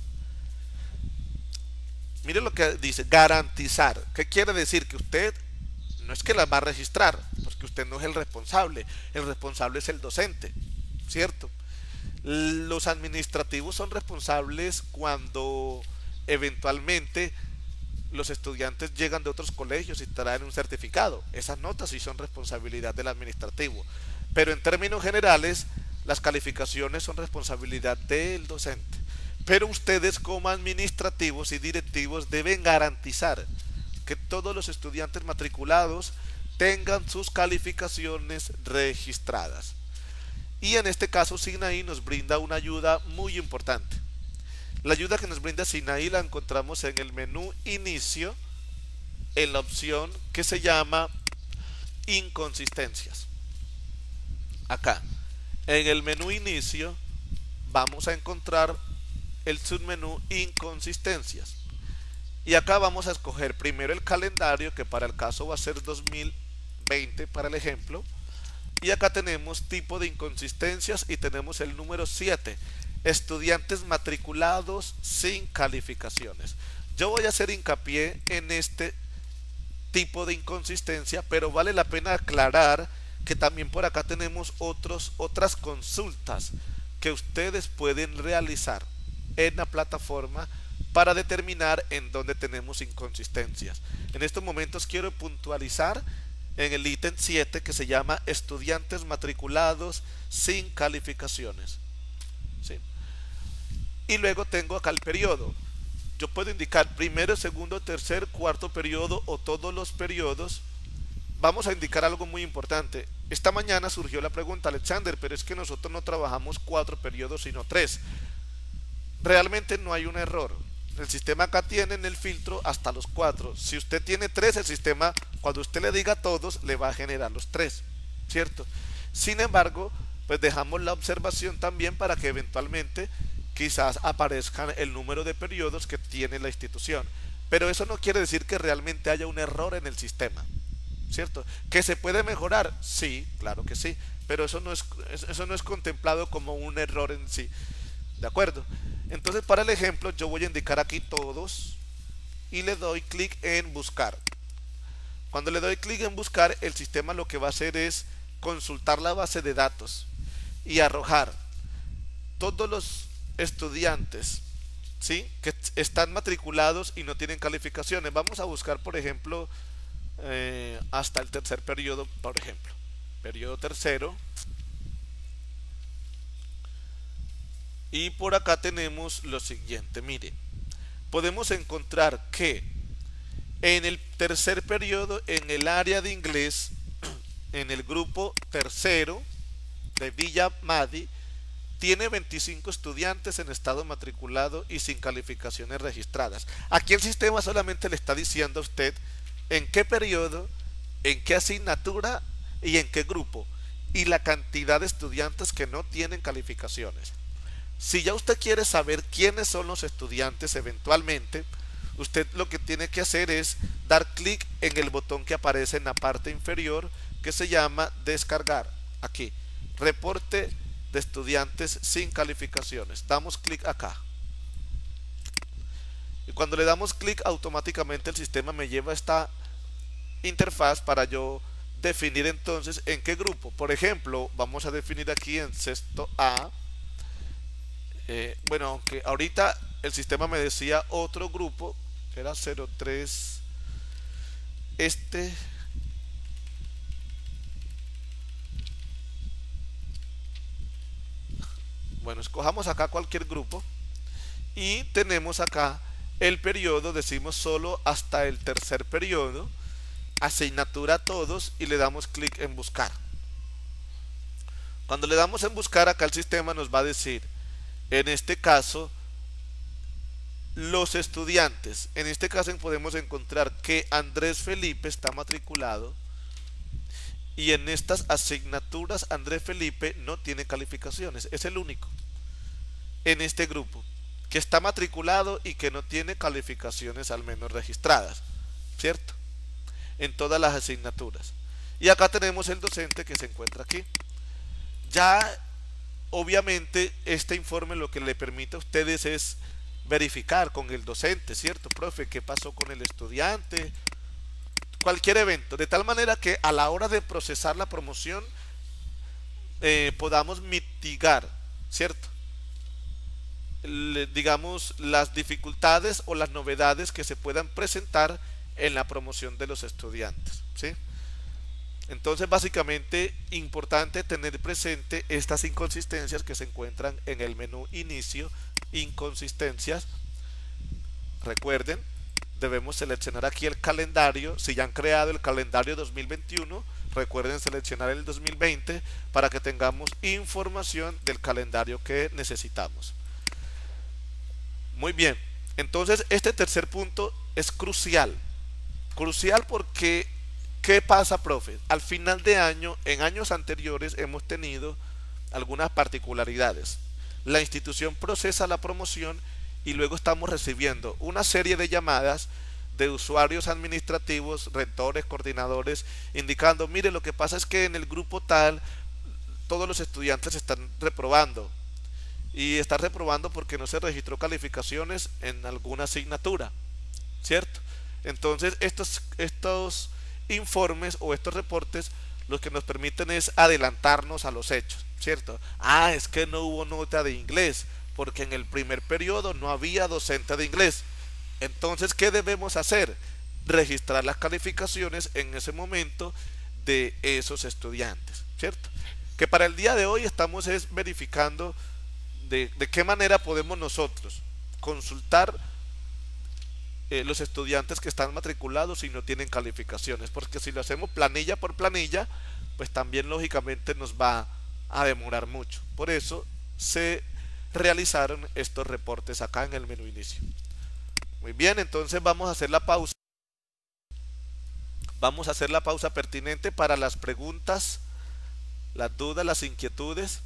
Mire lo que dice, garantizar. ¿Qué quiere decir? Que usted no es que las va a registrar, porque usted no es el responsable es el docente, ¿cierto? Los administrativos son responsables cuando eventualmente los estudiantes llegan de otros colegios y traen un certificado. Esas notas sí son responsabilidad del administrativo. Pero en términos generales, las calificaciones son responsabilidad del docente. Pero ustedes como administrativos y directivos deben garantizar que todos los estudiantes matriculados tengan sus calificaciones registradas. Y en este caso Sinaí nos brinda una ayuda muy importante. La ayuda que nos brinda Sinaí la encontramos en el menú Inicio, en la opción que se llama Inconsistencias. Acá, en el menú Inicio, vamos a encontrar el submenú Inconsistencias. Y acá vamos a escoger primero el calendario, que para el caso va a ser 2020 para el ejemplo. Y acá tenemos tipo de inconsistencias y tenemos el número 7. Estudiantes matriculados sin calificaciones. Yo voy a hacer hincapié en este tipo de inconsistencia, pero vale la pena aclarar que también por acá tenemos otras consultas que ustedes pueden realizar en la plataforma para determinar en dónde tenemos inconsistencias. En estos momentos quiero puntualizar en el ítem 7 que se llama estudiantes matriculados sin calificaciones. ¿Sí? Y luego tengo acá el periodo. Yo puedo indicar primero, segundo, tercer, cuarto periodo o todos los periodos. Vamos a indicar algo muy importante. Esta mañana surgió la pregunta, Alexander, pero es que nosotros no trabajamos 4 periodos sino 3. Realmente no hay un error. El sistema acá tiene en el filtro hasta los 4. Si usted tiene 3, el sistema, cuando usted le diga todos, le va a generar los 3, ¿cierto? Sin embargo, pues dejamos la observación también para que eventualmente quizás aparezcan el número de periodos que tiene la institución. Pero eso no quiere decir que realmente haya un error en el sistema, ¿cierto? ¿Que se puede mejorar? Sí, claro que sí, pero eso no es contemplado como un error en sí. ¿De acuerdo? Entonces, para el ejemplo, yo voy a indicar aquí todos y le doy clic en buscar. Cuando le doy clic en buscar, el sistema lo que va a hacer es consultar la base de datos y arrojar todos los estudiantes, ¿sí?, que están matriculados y no tienen calificaciones. Vamos a buscar, por ejemplo, hasta el tercer periodo, por ejemplo, periodo tercero. Y por acá tenemos lo siguiente, miren, podemos encontrar que en el tercer periodo, en el área de inglés, en el grupo tercero de Villa Madi, tiene 25 estudiantes en estado matriculado y sin calificaciones registradas. Aquí el sistema solamente le está diciendo a usted en qué periodo, en qué asignatura y en qué grupo, y la cantidad de estudiantes que no tienen calificaciones. Si ya usted quiere saber quiénes son los estudiantes eventualmente, usted lo que tiene que hacer es dar clic en el botón que aparece en la parte inferior que se llama descargar. Aquí, reporte de estudiantes sin calificaciones. Damos clic acá. Y cuando le damos clic, automáticamente el sistema me lleva a esta interfaz para yo definir entonces en qué grupo. Por ejemplo, vamos a definir aquí en sexto A. Bueno, aunque ahorita el sistema me decía otro grupo, era 03, bueno, escojamos acá cualquier grupo y tenemos acá el periodo, decimos solo hasta el tercer periodo, asignatura a todos y le damos clic en buscar. Cuando le damos en buscar, acá el sistema nos va a decir, en este caso, los estudiantes, en este caso podemos encontrar que Andrés Felipe está matriculado y en estas asignaturas Andrés Felipe no tiene calificaciones, es el único en este grupo que está matriculado y que no tiene calificaciones al menos registradas, ¿cierto? En todas las asignaturas. Y acá tenemos el docente que se encuentra aquí. Ya, obviamente, este informe lo que le permite a ustedes es verificar con el docente, ¿cierto, profe? ¿Qué pasó con el estudiante? Cualquier evento, de tal manera que a la hora de procesar la promoción podamos mitigar, ¿cierto? Digamos, las dificultades o las novedades que se puedan presentar en la promoción de los estudiantes, ¿sí? Entonces, básicamente, importante tener presente estas inconsistencias que se encuentran en el menú inicio, inconsistencias. Recuerden, debemos seleccionar aquí el calendario. Si ya han creado el calendario 2021, recuerden seleccionar el 2020 para que tengamos información del calendario que necesitamos. Muy bien, entonces este tercer punto es crucial. Crucial porque, ¿qué pasa, profe? Al final de año, en años anteriores hemos tenido algunas particularidades. La institución procesa la promoción y luego estamos recibiendo una serie de llamadas de usuarios administrativos, rectores, coordinadores, indicando, mire, lo que pasa es que en el grupo tal todos los estudiantes están reprobando. Y están reprobando porque no se registró calificaciones en alguna asignatura, ¿cierto? Entonces estos informes o estos reportes lo que nos permiten es adelantarnos a los hechos, ¿cierto? Ah, es que no hubo nota de inglés porque en el primer periodo no había docente de inglés. Entonces, ¿qué debemos hacer? Registrar las calificaciones en ese momento de esos estudiantes, ¿cierto? Que para el día de hoy estamos verificando de qué manera podemos nosotros consultar los estudiantes que están matriculados y no tienen calificaciones, porque si lo hacemos planilla por planilla, pues también lógicamente nos va a demorar mucho. Por eso se realizaron estos reportes acá en el menú inicio. Muy bien, entonces vamos a hacer la pausa. Vamos a hacer la pausa pertinente para las preguntas, las dudas, las inquietudes,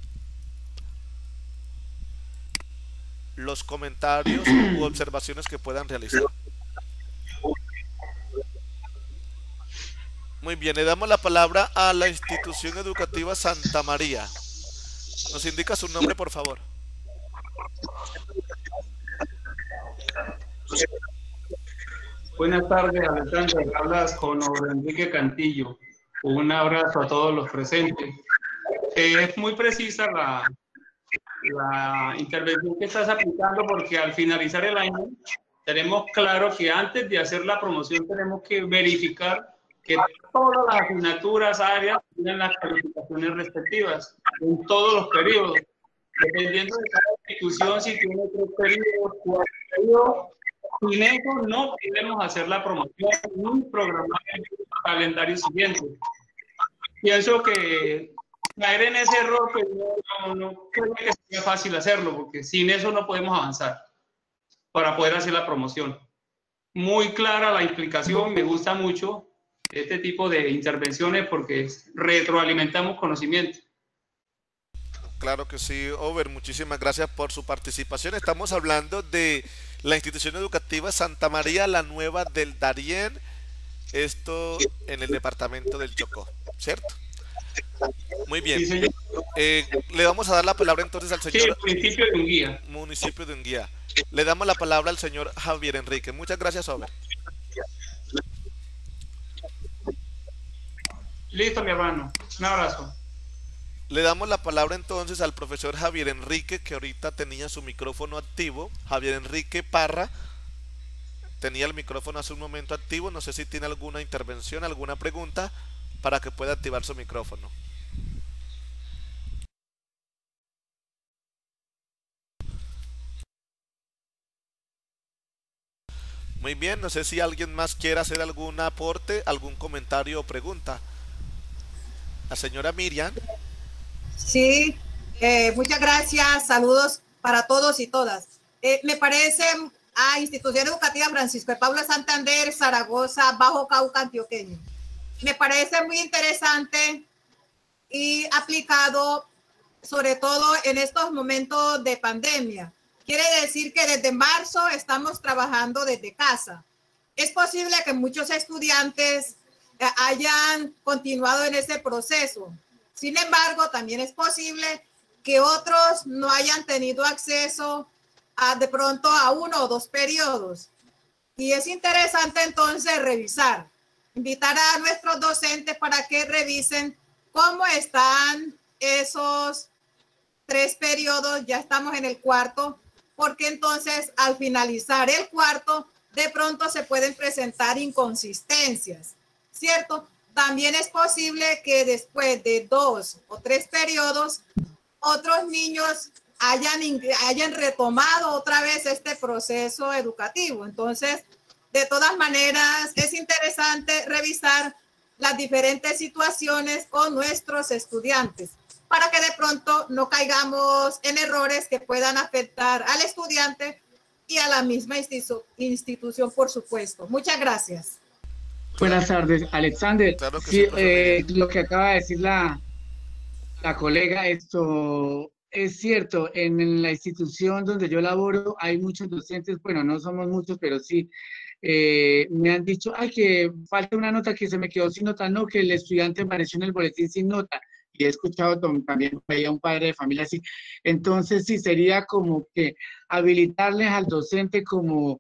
los comentarios u observaciones que puedan realizar. Muy bien, le damos la palabra a la institución educativa Santa María. Nos indica su nombre, por favor. Buenas tardes, Alexander. Hablas con Obra Enrique Cantillo. Un abrazo a todos los presentes. Es muy precisa la intervención que estás aplicando, porque al finalizar el año tenemos claro que antes de hacer la promoción tenemos que verificar que todas las asignaturas, áreas, tienen las calificaciones respectivas en todos los periodos. Dependiendo de cada institución, si tiene 3 periodos, 4 periodos, sin eso no podemos hacer la promoción ni programar el calendario siguiente. Pienso que caer en ese error, pues no creo que sea fácil hacerlo, porque sin eso no podemos avanzar para poder hacer la promoción. Muy clara la explicación, me gusta mucho este tipo de intervenciones porque retroalimentamos conocimiento. Claro que sí, Over, muchísimas gracias por su participación. Estamos hablando de la institución educativa Santa María la Nueva del Darién, esto en el departamento del Chocó, ¿cierto? Muy bien. Sí, señor. Le vamos a dar la palabra entonces al señor. Sí, municipio de Unguía. Municipio de Unguía. Le damos la palabra al señor Javier Enrique. Muchas gracias, Over. Listo, mi hermano. Un abrazo. Le damos la palabra entonces al profesor Javier Enrique, que ahorita tenía su micrófono activo. Javier Enrique Parra tenía el micrófono hace un momento activo. No sé si tiene alguna intervención, alguna pregunta para que pueda activar su micrófono. Muy bien, no sé si alguien más quiere hacer algún aporte, algún comentario o pregunta. La señora Miriam. Sí, muchas gracias, saludos para todos y todas. Me parece a Institución Educativa Francisco de Paula Santander, Zaragoza, Bajo Cauca, Antioqueño. Me parece muy interesante y aplicado sobre todo en estos momentos de pandemia. Quiere decir que desde marzo estamos trabajando desde casa. Es posible que muchos estudiantes hayan continuado en ese proceso. Sin embargo, también es posible que otros no hayan tenido acceso de pronto a 1 o 2 periodos. Y es interesante entonces revisar, invitar a nuestros docentes para que revisen cómo están esos 3 periodos. Ya estamos en el 4º, porque entonces al finalizar el 4º, de pronto se pueden presentar inconsistencias, ¿cierto? También es posible que después de 2 o 3 periodos, otros niños hayan retomado otra vez este proceso educativo. Entonces, de todas maneras, es interesante revisar las diferentes situaciones con nuestros estudiantes para que de pronto no caigamos en errores que puedan afectar al estudiante y a la misma institución, por supuesto. Muchas gracias. Buenas tardes, Alexander. Claro que Sí, sí, lo que acaba de decir la colega, esto es cierto. En la institución donde yo laboro hay muchos docentes, bueno, no somos muchos, pero sí, me han dicho, ay, que falta una nota, que se me quedó sin nota, no, que el estudiante apareció en el boletín sin nota. Y he escuchado también a un padre de familia así. Entonces, sí, sería como que habilitarles al docente como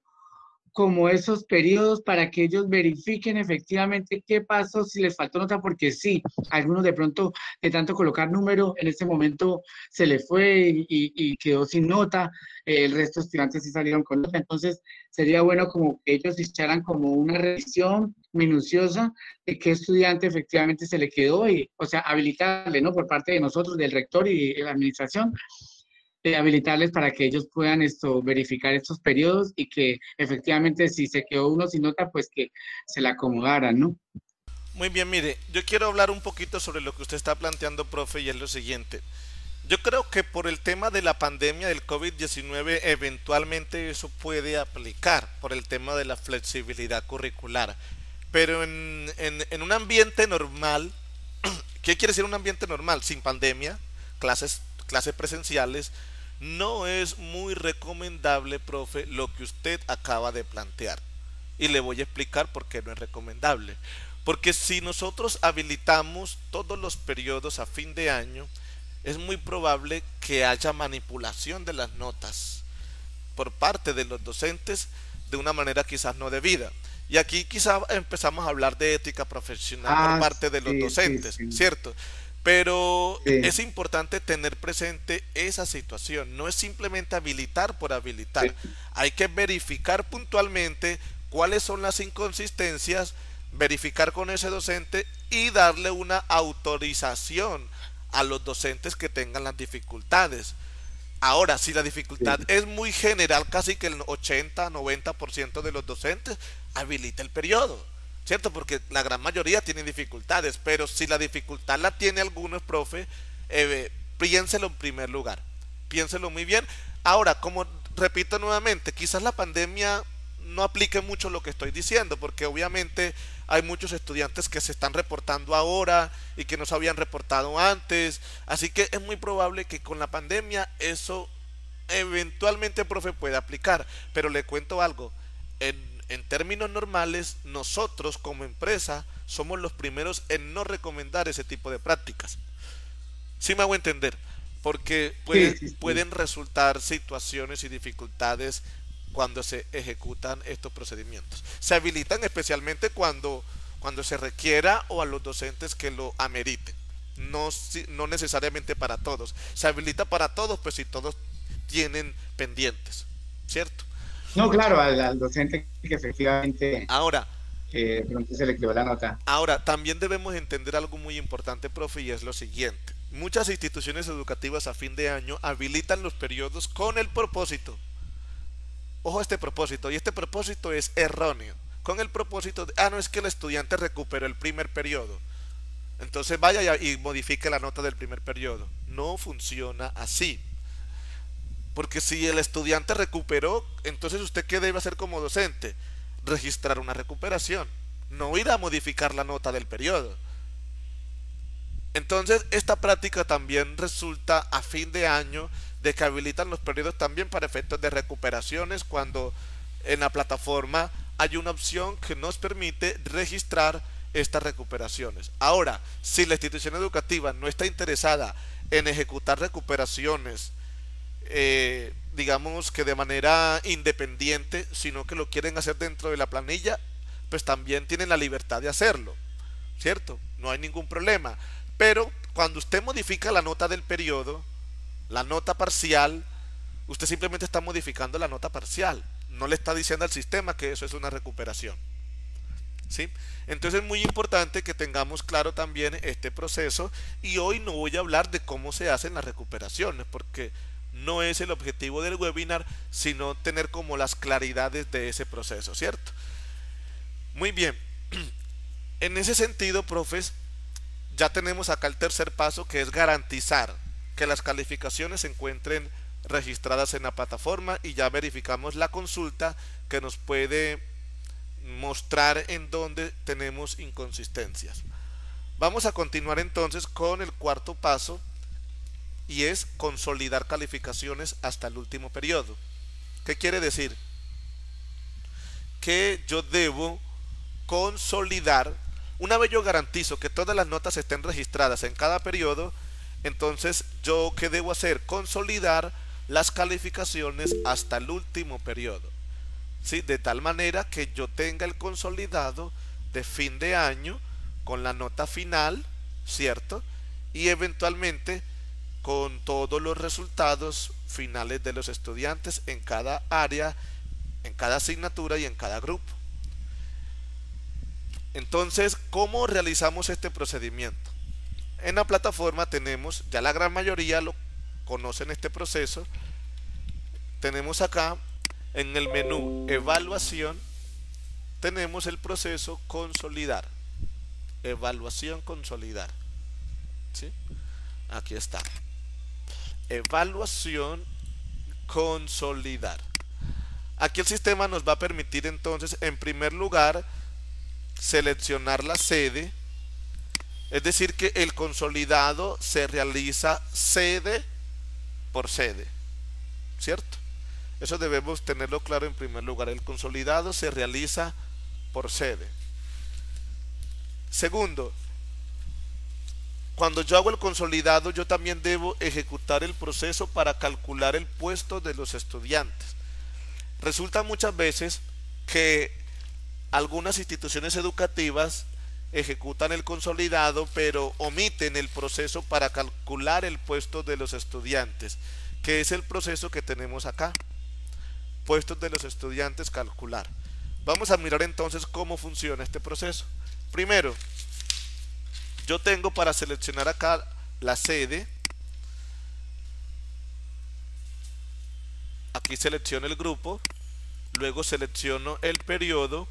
esos periodos para que ellos verifiquen efectivamente qué pasó, si les faltó nota, porque sí, algunos de pronto de tanto colocar número en ese momento se le fue y quedó sin nota, el resto de estudiantes sí salieron con nota. Entonces sería bueno como que ellos echaran como una revisión minuciosa de qué estudiante efectivamente se le quedó, y, o sea, habilitarle, ¿no? Por parte de nosotros, del rector y de la administración, habilitarles para que ellos puedan verificar estos periodos y que efectivamente si se quedó uno sin nota, pues que se la acomodaran, ¿no? Muy bien, mire, yo quiero hablar un poquito sobre lo que usted está planteando, profe, y es lo siguiente. Yo creo que por el tema de la pandemia del COVID-19, eventualmente eso puede aplicar por el tema de la flexibilidad curricular. Pero en un ambiente normal, ¿qué quiere decir un ambiente normal? Sin pandemia, clases presenciales, no es muy recomendable, profe, lo que usted acaba de plantear. Y le voy a explicar por qué no es recomendable. Porque si nosotros habilitamos todos los periodos a fin de año, es muy probable que haya manipulación de las notas por parte de los docentes de una manera quizás no debida. Y aquí quizás empezamos a hablar de ética profesional por parte de los docentes, sí, ¿cierto? Pero sí, es importante tener presente esa situación. No es simplemente habilitar por habilitar. Sí. Hay que verificar puntualmente cuáles son las inconsistencias, verificar con ese docente y darle una autorización a los docentes que tengan las dificultades. Ahora, si la dificultad es muy general, casi que el 80-90% de los docentes, habilita el periodo, ¿cierto? Porque la gran mayoría tienen dificultades, pero si la dificultad la tiene algunos, profe, piénselo en primer lugar, piénselo muy bien. Ahora, como repito nuevamente, quizás la pandemia no aplique mucho lo que estoy diciendo, porque obviamente hay muchos estudiantes que se están reportando ahora y que no se habían reportado antes, así que es muy probable que con la pandemia eso eventualmente, profe, pueda aplicar. Pero le cuento algo, en términos normales, nosotros como empresa somos los primeros en no recomendar ese tipo de prácticas. ¿Sí me hago entender? Porque pueden resultar situaciones y dificultades cuando se ejecutan estos procedimientos. Se habilitan especialmente cuando se requiera o a los docentes que lo ameriten. No necesariamente para todos. Se habilita para todos, pues si todos tienen pendientes, ¿cierto? No, claro, al docente que efectivamente ahora pronto se le quedó la nota. Ahora, también debemos entender algo muy importante, profe, y es lo siguiente. Muchas instituciones educativas a fin de año habilitan los periodos con el propósito. Ojo a este propósito, y este propósito es erróneo. Con el propósito de, no es que el estudiante recuperó el primer periodo, entonces vaya y modifique la nota del primer periodo. No funciona así. Porque si el estudiante recuperó, entonces usted ¿qué debe hacer como docente? Registrar una recuperación, no ir a modificar la nota del periodo. Entonces esta práctica también resulta a fin de año de que habilitan los periodos también para efectos de recuperaciones cuando en la plataforma hay una opción que nos permite registrar estas recuperaciones. Ahora, si la institución educativa no está interesada en ejecutar recuperaciones, digamos que de manera independiente, sino que lo quieren hacer dentro de la planilla, pues también tienen la libertad de hacerlo, ¿cierto? No hay ningún problema. Pero cuando usted modifica la nota del periodo, la nota parcial, usted simplemente está modificando la nota parcial. No le está diciendo al sistema que eso es una recuperación, ¿sí? Entonces es muy importante que tengamos claro también este proceso, y hoy no voy a hablar de cómo se hacen las recuperaciones, porque no es el objetivo del webinar, sino tener como las claridades de ese proceso, ¿cierto? Muy bien. En ese sentido, profes, ya tenemos acá el tercer paso, que es garantizar que las calificaciones se encuentren registradas en la plataforma, y ya verificamos la consulta que nos puede mostrar en dónde tenemos inconsistencias. Vamos a continuar entonces con el cuarto paso, y es consolidar calificaciones hasta el último periodo. ¿Qué quiere decir? Que yo debo consolidar, una vez yo garantizo que todas las notas estén registradas en cada periodo, entonces yo ¿qué debo hacer? Consolidar las calificaciones hasta el último periodo, ¿sí? De tal manera que yo tenga el consolidado de fin de año con la nota final, ¿cierto? Y eventualmente con todos los resultados finales de los estudiantes en cada área, en cada asignatura y en cada grupo. Entonces, ¿cómo realizamos este procedimiento? En la plataforma tenemos, ya la gran mayoría lo conocen este proceso, tenemos acá en el menú evaluación, tenemos el proceso consolidar, evaluación consolidar, ¿sí? Aquí está, evaluación consolidar. Aquí el sistema nos va a permitir entonces, en primer lugar, seleccionar la sede, es decir que el consolidado se realiza sede por sede, ¿cierto? Eso debemos tenerlo claro en primer lugar, el consolidado se realiza por sede. Segundo, cuando yo hago el consolidado, yo también debo ejecutar el proceso para calcular el puesto de los estudiantes. Resulta muchas veces que algunas instituciones educativas ejecutan el consolidado, pero omiten el proceso para calcular el puesto de los estudiantes, que es el proceso que tenemos acá. Puestos de los estudiantes, calcular. Vamos a mirar entonces cómo funciona este proceso. Primero, yo tengo para seleccionar acá la sede. Aquí selecciono el grupo, luego selecciono el periodo,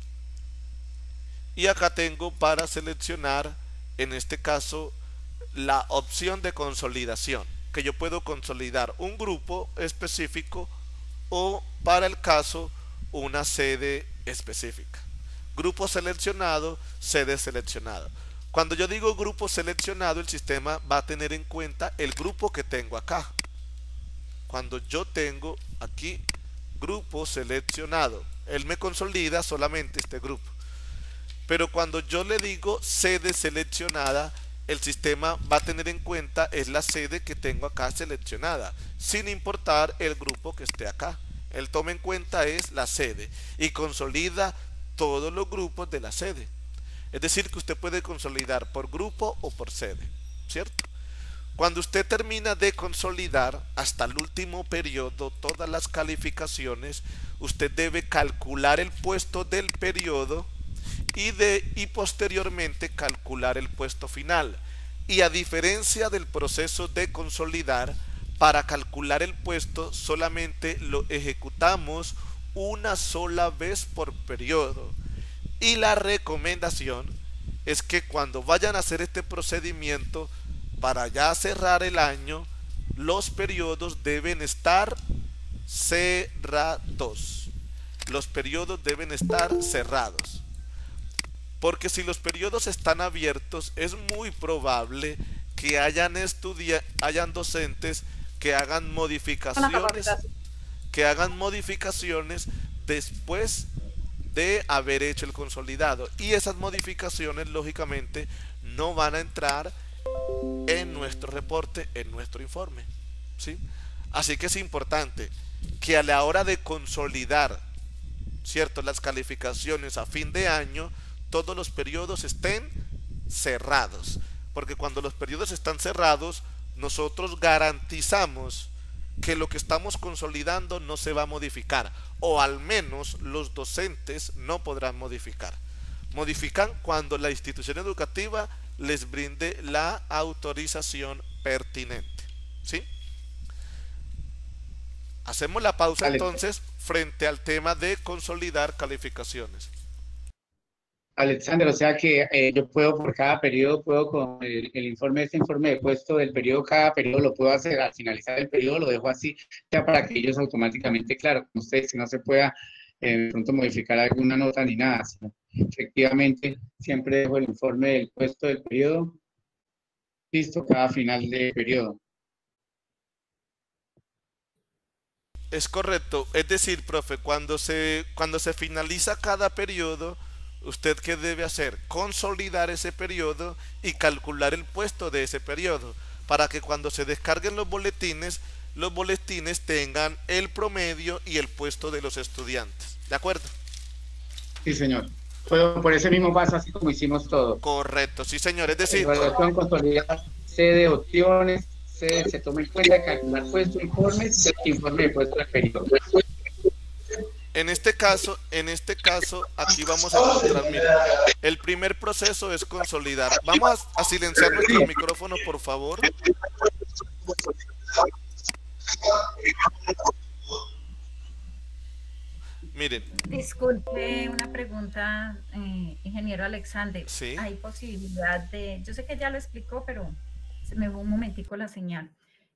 y acá tengo para seleccionar, en este caso, la opción de consolidación, que yo puedo consolidar un grupo específico o, para el caso, una sede específica. Grupo seleccionado, sede seleccionada. Cuando yo digo grupo seleccionado, el sistema va a tener en cuenta el grupo que tengo acá. Cuando yo tengo aquí grupo seleccionado, él me consolida solamente este grupo. Pero cuando yo le digo sede seleccionada, el sistema va a tener en cuenta es la sede que tengo acá seleccionada, sin importar el grupo que esté acá. Él toma en cuenta es la sede y consolida todos los grupos de la sede. Es decir, que usted puede consolidar por grupo o por sede, ¿cierto? Cuando usted termina de consolidar hasta el último periodo todas las calificaciones, usted debe calcular el puesto del periodo y posteriormente calcular el puesto final. Y a diferencia del proceso de consolidar, para calcular el puesto solamente lo ejecutamos una sola vez por periodo. Y la recomendación es que cuando vayan a hacer este procedimiento para ya cerrar el año, los periodos deben estar cerrados. Los periodos deben estar cerrados. Porque si los periodos están abiertos, es muy probable que hayan docentes que hagan modificaciones después de haber hecho el consolidado, y esas modificaciones lógicamente no van a entrar en nuestro reporte, en nuestro informe, ¿sí? Así que es importante que a la hora de consolidar, ¿cierto?, las calificaciones a fin de año, todos los periodos estén cerrados, porque cuando los periodos están cerrados, nosotros garantizamos que lo que estamos consolidando no se va a modificar, o al menos los docentes no podrán modificar. Modifican cuando la institución educativa les brinde la autorización pertinente, ¿sí? Hacemos la pausa entonces frente al tema de consolidar calificaciones. Alexander, o sea que yo puedo por cada periodo, puedo con el informe, este informe de puesto del periodo, cada periodo lo puedo hacer al finalizar el periodo, lo dejo así, ya para que ellos automáticamente, claro, como ustedes, que no se pueda de pronto modificar alguna nota ni nada, sino efectivamente siempre dejo el informe del puesto del periodo listo cada final de periodo. Es correcto, es decir, profe, cuando se finaliza cada periodo, ¿usted qué debe hacer? Consolidar ese periodo y calcular el puesto de ese periodo, para que cuando se descarguen los boletines tengan el promedio y el puesto de los estudiantes. ¿De acuerdo? Sí, señor. Por ese mismo paso, así como hicimos todo. Correcto, sí, señor. Es decir, evaluación consolidada, sede, opciones, se toma en cuenta calcular puesto, informes de puesto del periodo. En este caso, aquí vamos a encontrar, mira, el primer proceso es consolidar. Vamos a silenciar nuestro micrófono, por favor. Miren. Disculpe, una pregunta, ingeniero Alexander. ¿Sí? ¿Hay posibilidad de, yo sé que ya lo explicó, pero se me fue un momentico la señal,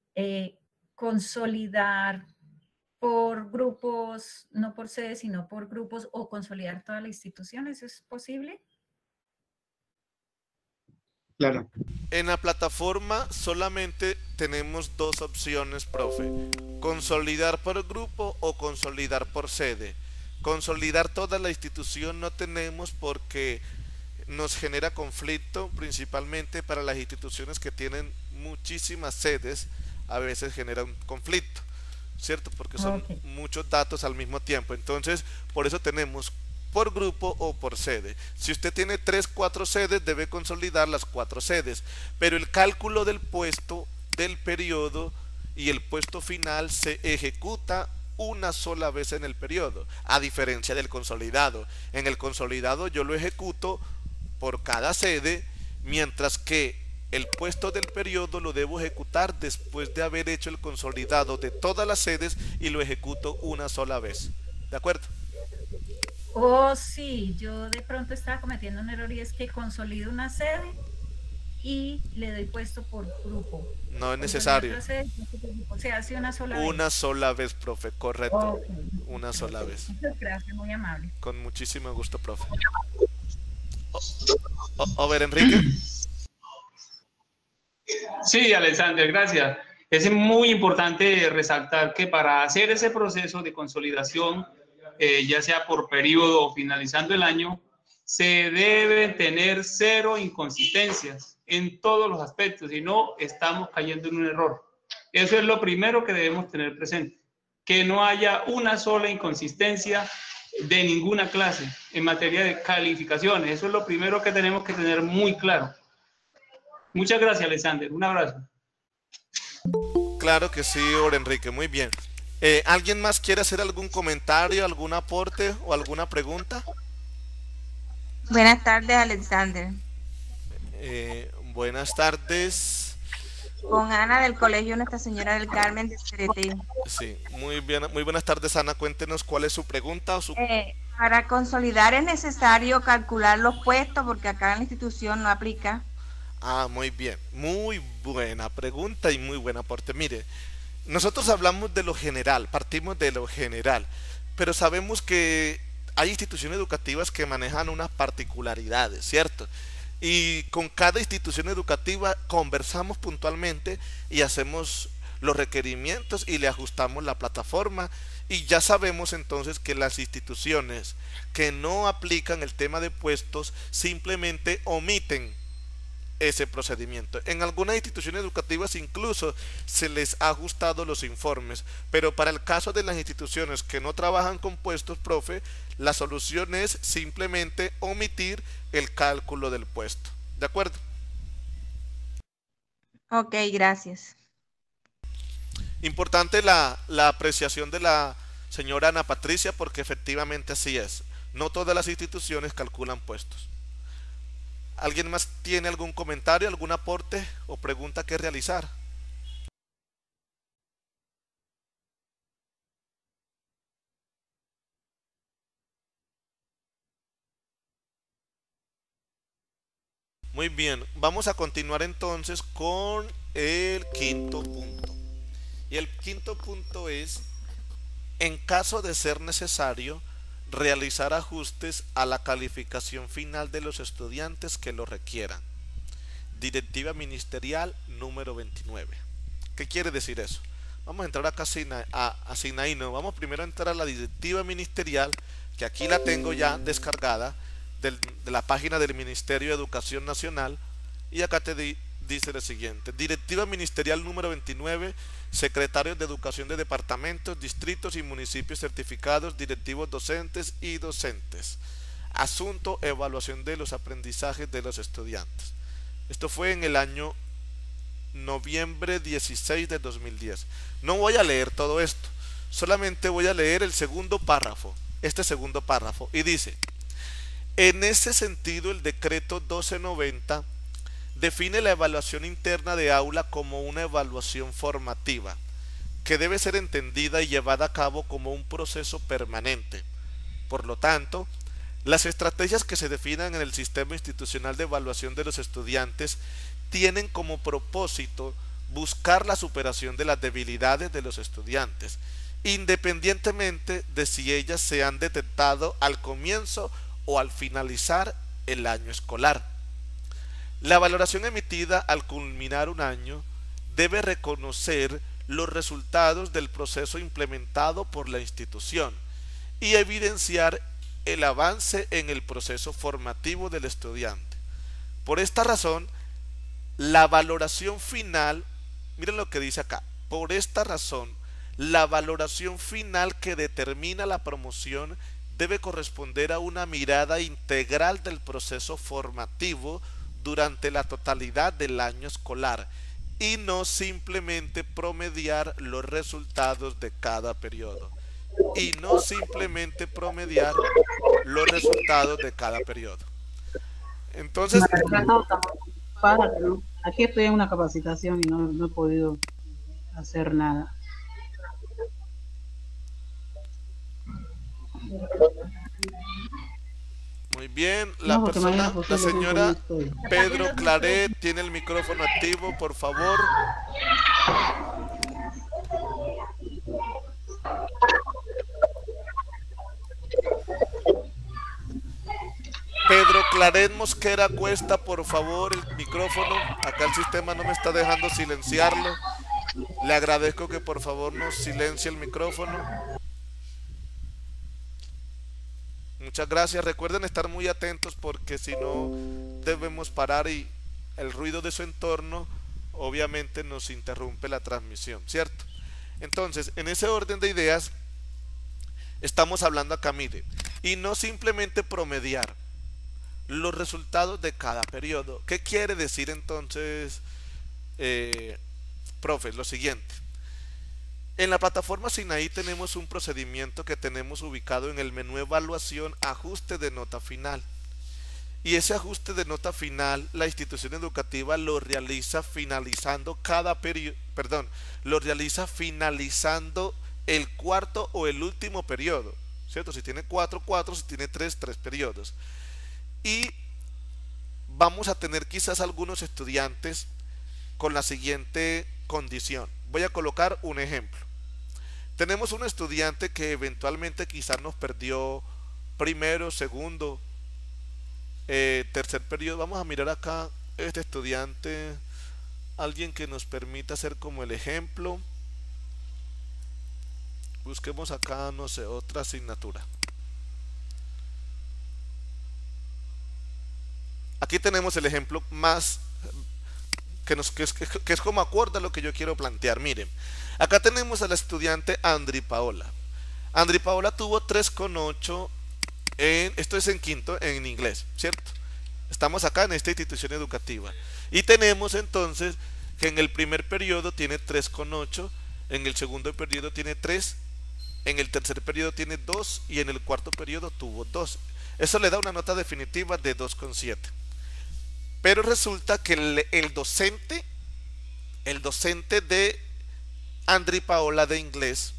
consolidar por grupos, no por sede, sino por grupos, o consolidar toda la institución? ¿Eso es posible? Claro. En la plataforma solamente tenemos dos opciones, profe. Consolidar por grupo o consolidar por sede. Consolidar toda la institución no tenemos porque nos genera conflicto, principalmente para las instituciones que tienen muchísimas sedes, a veces genera un conflicto, ¿cierto? Porque son muchos datos al mismo tiempo. Entonces, por eso tenemos por grupo o por sede. Si usted tiene 3, 4 sedes, debe consolidar las 4 sedes, pero el cálculo del puesto del periodo y el puesto final se ejecuta una sola vez en el periodo, a diferencia del consolidado. En el consolidado yo lo ejecuto por cada sede, mientras que el puesto del periodo lo debo ejecutar después de haber hecho el consolidado de todas las sedes y lo ejecuto una sola vez. ¿De acuerdo? Oh, sí, yo de pronto estaba cometiendo un error, y es que consolido una sede y le doy puesto por grupo. No es necesario. O sea, hace una sola vez. Una sola vez, profe, correcto. Una sola vez. Muchas gracias, muy amable. Con muchísimo gusto, profe. A ver, Enrique. Sí, Alexander, gracias. Es muy importante resaltar que para hacer ese proceso de consolidación, ya sea por periodo o finalizando el año, se deben tener 0 inconsistencias en todos los aspectos, y no estamos cayendo en un error. Eso es lo primero que debemos tener presente, que no haya una sola inconsistencia de ninguna clase en materia de calificaciones. Eso es lo primero que tenemos que tener muy claro. Muchas gracias, Alexander. Un abrazo. Claro que sí, Or Enrique, muy bien. ¿Alguien más quiere hacer algún comentario, algún aporte o alguna pregunta? Buenas tardes, Alexander. Buenas tardes. Con Ana del Colegio Nuestra Señora del Carmen de Cereté. Sí, muy bien, muy buenas tardes, Ana. Cuéntenos cuál es su pregunta o su... Para consolidar es necesario calcular los puestos, porque acá en la institución no aplica. Ah, muy bien, muy buena pregunta y muy buen aporte. Mire, nosotros hablamos de lo general, partimos de lo general, pero sabemos que hay instituciones educativas que manejan unas particularidades, ¿cierto? Y con cada institución educativa conversamos puntualmente y hacemos los requerimientos y le ajustamos la plataforma y ya sabemos entonces que las instituciones que no aplican el tema de puestos simplemente omiten ese procedimiento. En algunas instituciones educativas incluso se les ha ajustado los informes, pero para el caso de las instituciones que no trabajan con puestos, profe, la solución es simplemente omitir el cálculo del puesto. ¿De acuerdo? Ok, gracias. Importante la apreciación de la señora Ana Patricia, porque efectivamente así es. No todas las instituciones calculan puestos. ¿Alguien más tiene algún comentario, algún aporte o pregunta que realizar? Muy bien, vamos a continuar entonces con el quinto punto. Y el quinto punto es, en caso de ser necesario, realizar ajustes a la calificación final de los estudiantes que lo requieran. Directiva Ministerial número 29. ¿Qué quiere decir eso? Vamos a entrar acá a Sinaí, no, vamos primero a entrar a la Directiva Ministerial, que aquí la tengo ya descargada de la página del Ministerio de Educación Nacional, y acá dice lo siguiente: Directiva Ministerial número 29, secretarios de educación de departamentos, distritos y municipios certificados, directivos docentes y docentes. Asunto: evaluación de los aprendizajes de los estudiantes. Esto fue en el año noviembre 16 de 2010. No voy a leer todo esto, solamente voy a leer el segundo párrafo, este segundo párrafo, y dice: en ese sentido, el decreto 1290 define la evaluación interna de aula como una evaluación formativa, que debe ser entendida y llevada a cabo como un proceso permanente. Por lo tanto, las estrategias que se definan en el sistema institucional de evaluación de los estudiantes tienen como propósito buscar la superación de las debilidades de los estudiantes, independientemente de si ellas se han detectado al comienzo o al finalizar el año escolar. La valoración emitida al culminar un año debe reconocer los resultados del proceso implementado por la institución y evidenciar el avance en el proceso formativo del estudiante. Por esta razón, la valoración final, miren lo que dice acá, por esta razón, la valoración final que determina la promoción debe corresponder a una mirada integral del proceso formativo durante la totalidad del año escolar y no simplemente promediar los resultados de cada periodo. Entonces, aquí estoy en una capacitación y no he podido hacer nada. muy bien, la señora Pedro Claret tiene el micrófono activo, por favor. Pedro Claret Mosquera Cuesta, por favor, el micrófono. Acá el sistema no me está dejando silenciarlo. Le agradezco que por favor nos silencie el micrófono. Muchas gracias. Recuerden estar muy atentos porque si no debemos parar y el ruido de su entorno obviamente nos interrumpe la transmisión, ¿cierto? Entonces, en ese orden de ideas estamos hablando acá, mire, y no simplemente promediar los resultados de cada periodo. ¿Qué quiere decir entonces, profe? Lo siguiente. En la plataforma Sinaí tenemos un procedimiento que tenemos ubicado en el menú evaluación, ajuste de nota final. Y ese ajuste de nota final, la institución educativa lo realiza finalizando cada periodo, lo realiza finalizando el cuarto o el último periodo, ¿cierto? Si tiene 4, si tiene 3 periodos. Y vamos a tener quizás algunos estudiantes con la siguiente condición. Voy a colocar un ejemplo. Tenemos un estudiante que eventualmente quizás nos perdió primero, segundo, tercer periodo. Vamos a mirar acá este estudiante, alguien que nos permita hacer como el ejemplo. Busquemos acá, no sé, otra asignatura. Aquí tenemos el ejemplo más que es como acorde a lo que yo quiero plantear. Miren, acá tenemos a la estudiante Andri Paola. Andri Paola tuvo 3,8 esto es en quinto en inglés, ¿cierto? Estamos acá en esta institución educativa y tenemos entonces que en el primer periodo tiene 3,8, en el segundo periodo tiene 3, en el tercer periodo tiene 2 y en el cuarto periodo tuvo 2. Eso le da una nota definitiva de 2,7. Pero resulta que el docente de Andri Paola de inglés,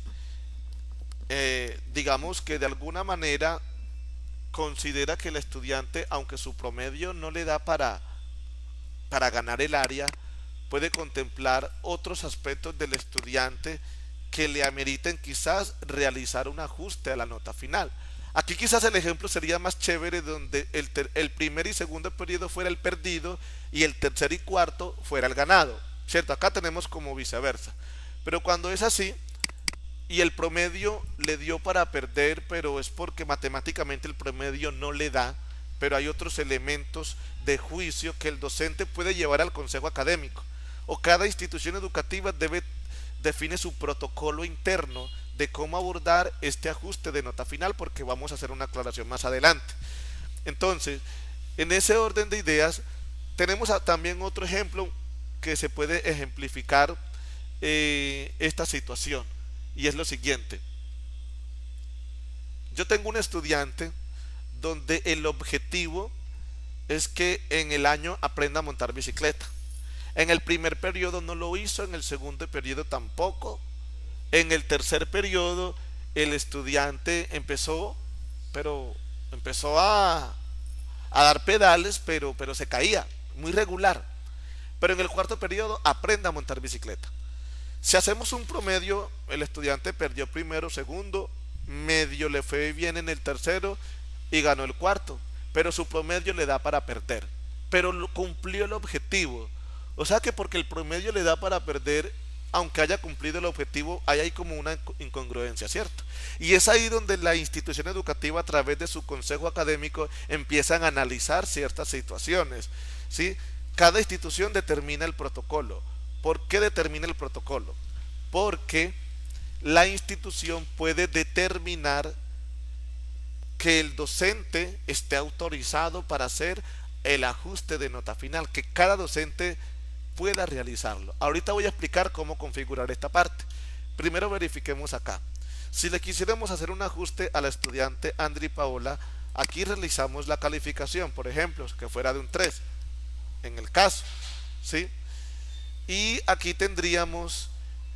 digamos que de alguna manera considera que el estudiante, aunque su promedio no le da para ganar el área, puede contemplar otros aspectos del estudiante que le ameriten quizás realizar un ajuste a la nota final. Aquí quizás el ejemplo sería más chévere, donde el primer y segundo periodo fuera el perdido y el tercer y cuarto fuera el ganado, ¿cierto? Acá tenemos como viceversa. Pero cuando es así y el promedio le dio para perder, pero es porque matemáticamente el promedio no le da, pero hay otros elementos de juicio que el docente puede llevar al consejo académico, o cada institución educativa define su protocolo interno de cómo abordar este ajuste de nota final, porque vamos a hacer una aclaración más adelante. Entonces, en ese orden de ideas, tenemos también otro ejemplo que se puede ejemplificar esta situación, y es lo siguiente. Yo tengo un estudiante donde el objetivo es que en el año aprenda a montar bicicleta. En el primer periodo no lo hizo, en el segundo periodo tampoco. En el tercer periodo el estudiante empezó a dar pedales, pero se caía, muy regular. Pero en el cuarto periodo aprende a montar bicicleta. Si hacemos un promedio, el estudiante perdió primero, segundo, medio le fue bien en el tercero y ganó el cuarto, pero su promedio le da para perder, pero cumplió el objetivo. O sea que porque el promedio le da para perder, aunque haya cumplido el objetivo, ahí hay como una incongruencia, ¿cierto? Y es ahí donde la institución educativa, a través de su consejo académico, empiezan a analizar ciertas situaciones, ¿sí? Cada institución determina el protocolo. ¿Por qué determina el protocolo? Porque la institución puede determinar que el docente esté autorizado para hacer el ajuste de nota final, que cada docente pueda realizarlo. Ahorita voy a explicar cómo configurar esta parte. Primero verifiquemos acá. Si le quisiéramos hacer un ajuste a la estudiante Andri Paola, aquí realizamos la calificación, por ejemplo, que fuera de un 3, en el caso, ¿sí? Y aquí tendríamos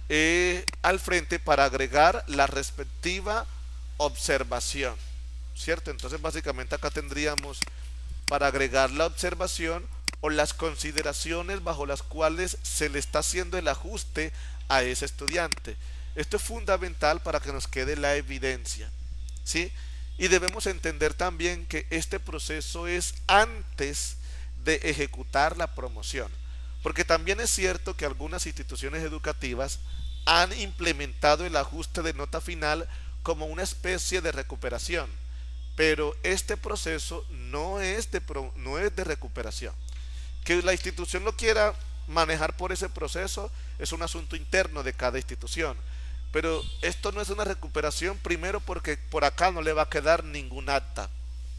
al frente para agregar la respectiva observación, ¿cierto? Entonces básicamente acá tendríamos para agregar la observación o las consideraciones bajo las cuales se le está haciendo el ajuste a ese estudiante. Esto es fundamental para que nos quede la evidencia, ¿sí? Y debemos entender también que este proceso es antes de ejecutar la promoción, porque también es cierto que algunas instituciones educativas han implementado el ajuste de nota final como una especie de recuperación, pero este proceso no es de recuperación. Que la institución lo quiera manejar por ese proceso es un asunto interno de cada institución, pero esto no es una recuperación, primero porque por acá no le va a quedar ningún acta,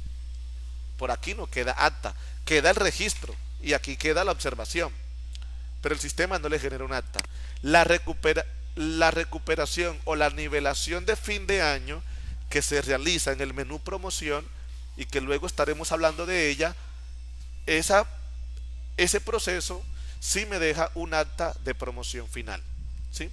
por aquí no queda acta, queda el registro y aquí queda la observación, pero el sistema no le genera un acta. La recuperación o la nivelación de fin de año que se realiza en el menú promoción y que luego estaremos hablando de ella, ese proceso sí me deja un acta de promoción final, ¿sí?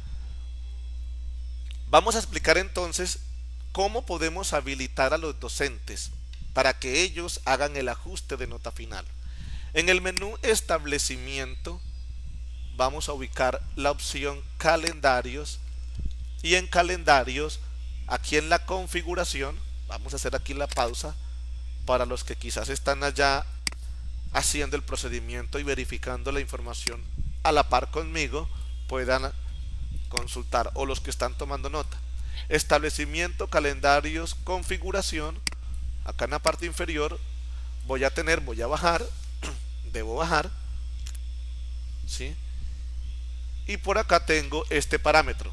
Vamos a explicar entonces cómo podemos habilitar a los docentes para que ellos hagan el ajuste de nota final. En el menú establecimiento vamos a ubicar la opción calendarios, y en calendarios, aquí en la configuración, vamos a hacer aquí la pausa para los que quizás están allá haciendo el procedimiento y verificando la información a la par conmigo, puedan consultar, o los que están tomando nota. Establecimiento, calendarios, configuración. Acá en la parte inferior voy a bajar, debo bajar, ¿sí? Y por acá tengo este parámetro: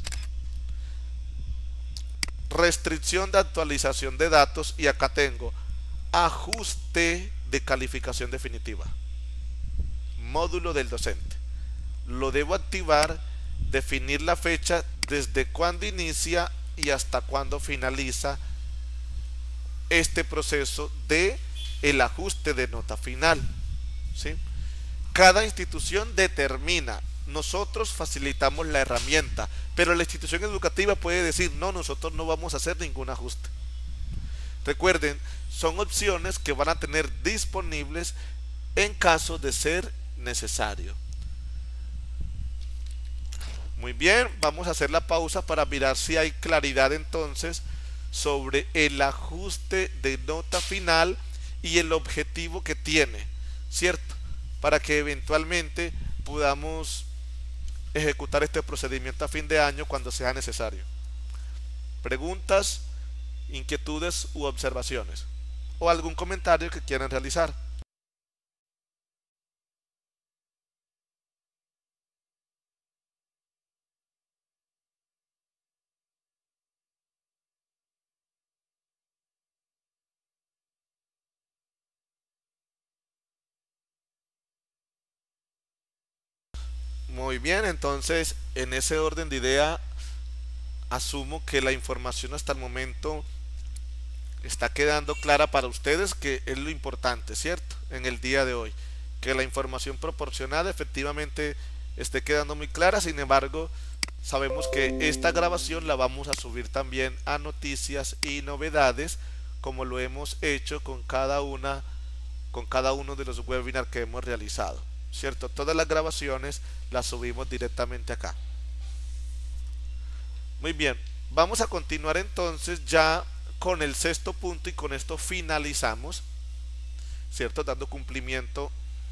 restricción de actualización de datos, y acá tengo ajuste de calificación definitiva, módulo del docente. Lo debo activar, definir la fecha desde cuándo inicia y hasta cuándo finaliza este proceso de el ajuste de nota final, ¿sí? Cada institución determina, nosotros facilitamos la herramienta, pero la institución educativa puede decir: no, nosotros no vamos a hacer ningún ajuste. Recuerden, son opciones que van a tener disponibles en caso de ser necesario. Muy bien, vamos a hacer la pausa para mirar si hay claridad entonces sobre el ajuste de nota final y el objetivo que tiene, ¿cierto? Para que eventualmente podamos ejecutar este procedimiento a fin de año cuando sea necesario. ¿Preguntas, inquietudes u observaciones? ¿O algún comentario que quieran realizar? Muy bien, entonces en ese orden de idea asumo que la información hasta el momento está quedando clara para ustedes, que es lo importante, ¿cierto? En el día de hoy, que la información proporcionada efectivamente esté quedando muy clara. Sin embargo, sabemos que esta grabación la vamos a subir también a noticias y novedades, como lo hemos hecho con cada uno de los webinars que hemos realizado, ¿cierto? Todas las grabaciones las subimos directamente acá. Muy bien, vamos a continuar entonces ya con el sexto punto, y con esto finalizamos, ¿cierto? Dando cumplimiento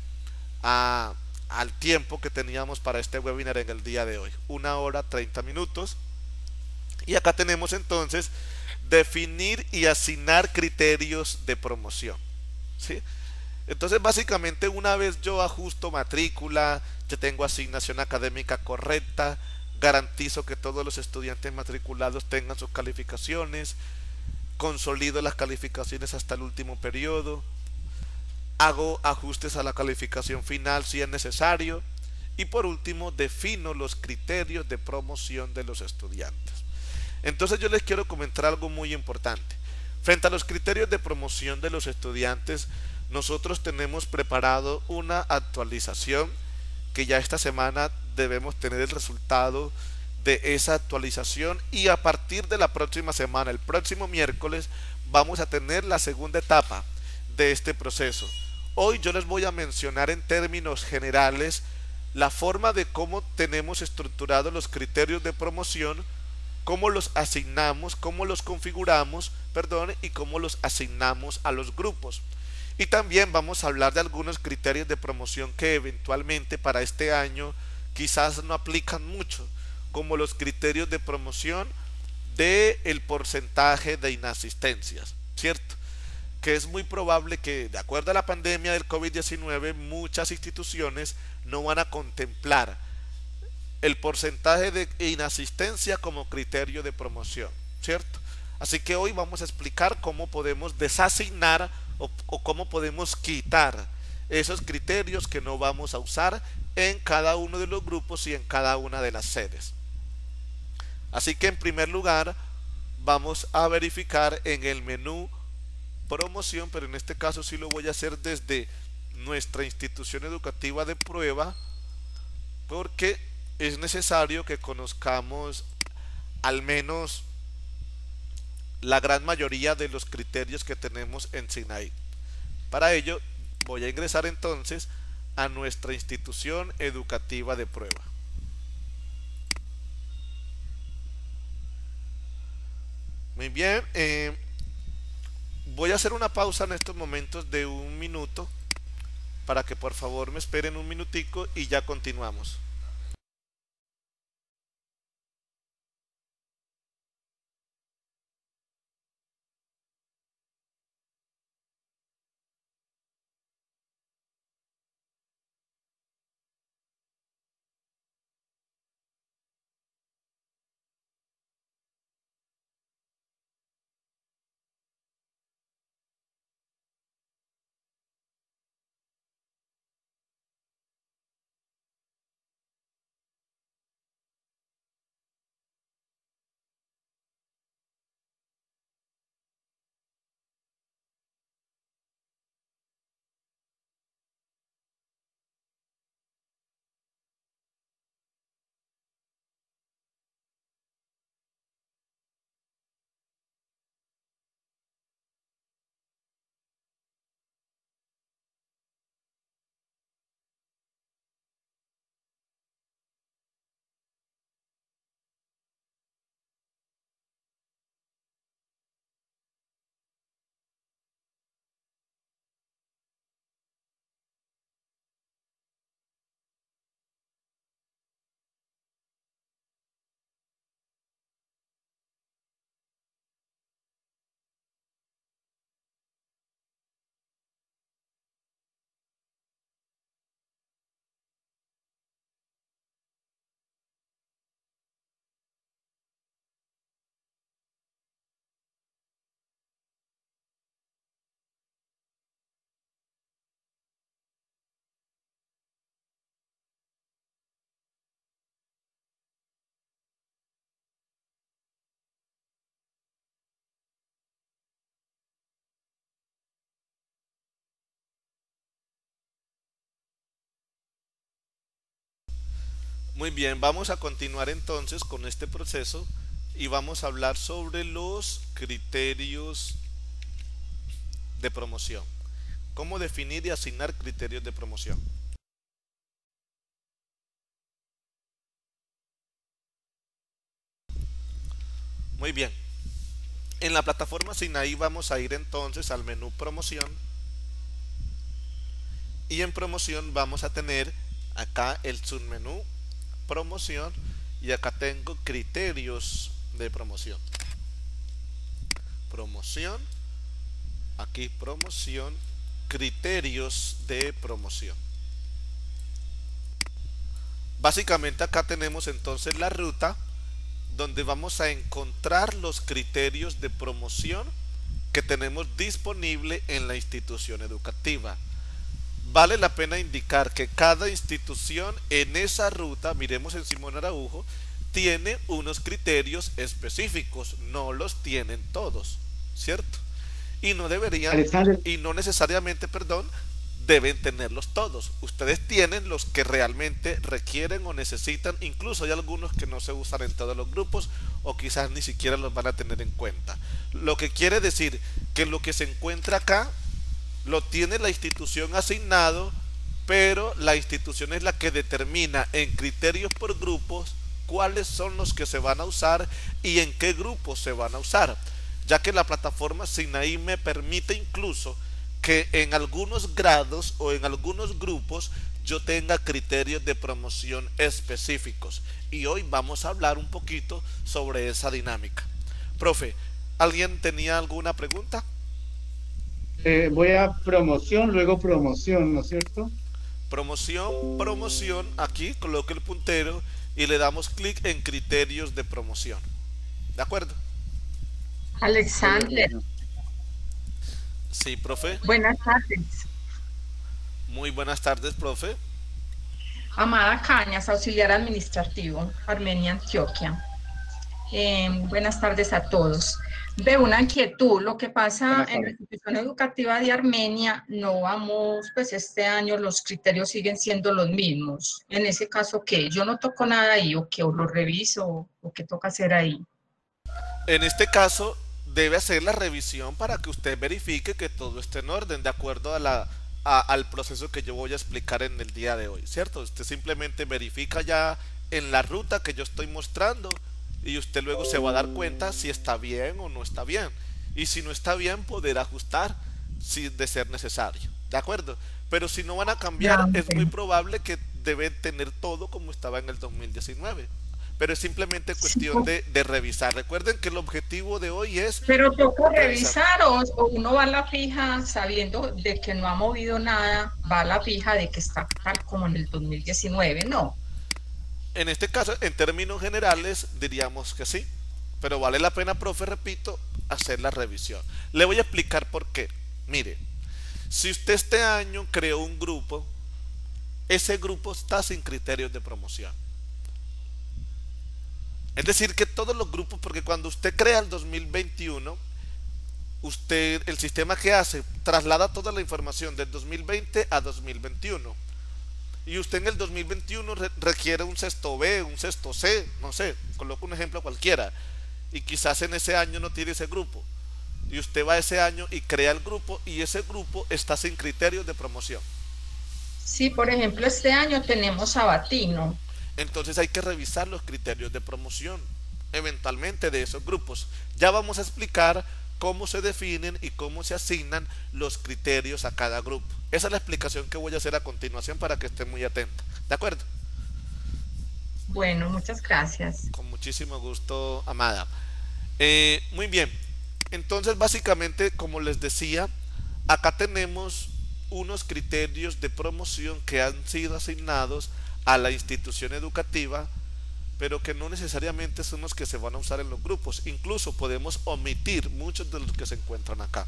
al tiempo que teníamos para este webinar en el día de hoy, 1 hora 30 minutos. Y acá tenemos entonces definir y asignar criterios de promoción, ¿sí? Entonces básicamente, una vez yo ajusto matrícula, que tengo asignación académica correcta, garantizo que todos los estudiantes matriculados tengan sus calificaciones, consolido las calificaciones hasta el último periodo, hago ajustes a la calificación final si es necesario, y por último defino los criterios de promoción de los estudiantes. Entonces yo les quiero comentar algo muy importante. Frente a los criterios de promoción de los estudiantes, nosotros tenemos preparado una actualización que ya esta semana debemos tener el resultado de esa actualización, y a partir de la próxima semana, el próximo miércoles, vamos a tener la segunda etapa de este proceso. Hoy yo les voy a mencionar en términos generales la forma de cómo tenemos estructurados los criterios de promoción, cómo los asignamos, cómo los configuramos, y cómo los asignamos a los grupos. Y también vamos a hablar de algunos criterios de promoción que eventualmente para este año quizás no aplican mucho, como los criterios de promoción del porcentaje de inasistencias, ¿cierto? Que es muy probable que, de acuerdo a la pandemia del COVID-19, muchas instituciones no van a contemplar el porcentaje de inasistencia como criterio de promoción, ¿cierto? Así que hoy vamos a explicar cómo podemos desasignar o cómo podemos quitar esos criterios que no vamos a usar en cada uno de los grupos y en cada una de las sedes. Así que en primer lugar vamos a verificar en el menú promoción, pero en este caso sí lo voy a hacer desde nuestra institución educativa de prueba, porque es necesario que conozcamos al menos la gran mayoría de los criterios que tenemos en SINAI. Para ello Voy a ingresar entonces a nuestra institución educativa de prueba. Muy bien, voy a hacer una pausa en estos momentos de 1 minuto para que por favor me esperen un minutico y ya continuamos. Muy bien, vamos a continuar entonces con este proceso y vamos a hablar sobre los criterios de promoción. ¿Cómo definir y asignar criterios de promoción? Muy bien. En la plataforma Sinaí vamos a ir entonces al menú promoción. Y en promoción vamos a tener acá el submenú promoción y acá tengo criterios de promoción. Promoción, aquí promoción, criterios de promoción. Básicamente acá tenemos entonces la ruta donde vamos a encontrar los criterios de promoción que tenemos disponible en la institución educativa. Vale la pena indicar que cada institución en esa ruta, miremos en Simón Araujo, tiene unos criterios específicos, no los tienen todos, ¿cierto? Y no deberían, Alexander. y no necesariamente, perdón, deben tenerlos todos. Ustedes tienen los que realmente requieren o necesitan, incluso hay algunos que no se usan en todos los grupos o quizás ni siquiera los van a tener en cuenta. Lo que quiere decir que lo que se encuentra acá lo tiene la institución asignado, pero la institución es la que determina en criterios por grupos cuáles son los que se van a usar y en qué grupos se van a usar, ya que la plataforma Sinaí me permite incluso que en algunos grados o en algunos grupos yo tenga criterios de promoción específicos, y hoy vamos a hablar un poquito sobre esa dinámica. Profe, ¿alguien tenía alguna pregunta? Voy a promoción, luego promoción, ¿no es cierto? Promoción, promoción, aquí coloque el puntero y le damos clic en criterios de promoción. ¿De acuerdo? Alexander, Sí, profe. buenas tardes. Muy buenas tardes, profe. Amada Cañas, auxiliar administrativo, Armenia, Antioquia. Buenas tardes a todos. Veo una inquietud. Lo que pasa en la institución educativa de Armenia, no vamos, pues este año los criterios siguen siendo los mismos. En ese caso, ¿qué? Yo no toco nada ahí, o que o lo reviso, o qué toca hacer ahí. En este caso, debe hacer la revisión para que usted verifique que todo esté en orden, de acuerdo a al proceso que yo voy a explicar en el día de hoy, ¿cierto? Usted simplemente verifica ya en la ruta que yo estoy mostrando y usted luego se va a dar cuenta si está bien o no está bien. Y si no está bien, poder ajustar si de ser necesario, ¿de acuerdo? Pero si no van a cambiar, es muy probable que deben tener todo como estaba en el 2019. Pero es simplemente cuestión de revisar. Recuerden que el objetivo de hoy es... Pero toca revisar o uno va a la fija sabiendo de que no ha movido nada, va a la fija de que está tal como en el 2019, ¿no? En este caso, en términos generales, diríamos que sí. Pero vale la pena, profe, repito, hacer la revisión. Le voy a explicar por qué. Mire, si usted este año creó un grupo, ese grupo está sin criterios de promoción. Es decir, que todos los grupos, porque cuando usted crea el 2021, usted, el sistema que hace, traslada toda la información del 2020 a 2021. Y usted en el 2021 requiere un sexto B, un sexto C, no sé, coloco un ejemplo cualquiera. Y quizás en ese año no tiene ese grupo. Y usted va ese año y crea el grupo y ese grupo está sin criterios de promoción. Sí, por ejemplo, este año tenemos Sabatino. Entonces hay que revisar los criterios de promoción, eventualmente, de esos grupos. Ya vamos a explicar cómo se definen y cómo se asignan los criterios a cada grupo. Esa es la explicación que voy a hacer a continuación para que estén muy atentos. ¿De acuerdo? Bueno, muchas gracias. Con muchísimo gusto, Amada. Muy bien. Entonces, básicamente, como les decía, acá tenemos unos criterios de promoción que han sido asignados a la institución educativa, pero que no necesariamente son los que se van a usar en los grupos. Incluso podemos omitir muchos de los que se encuentran acá.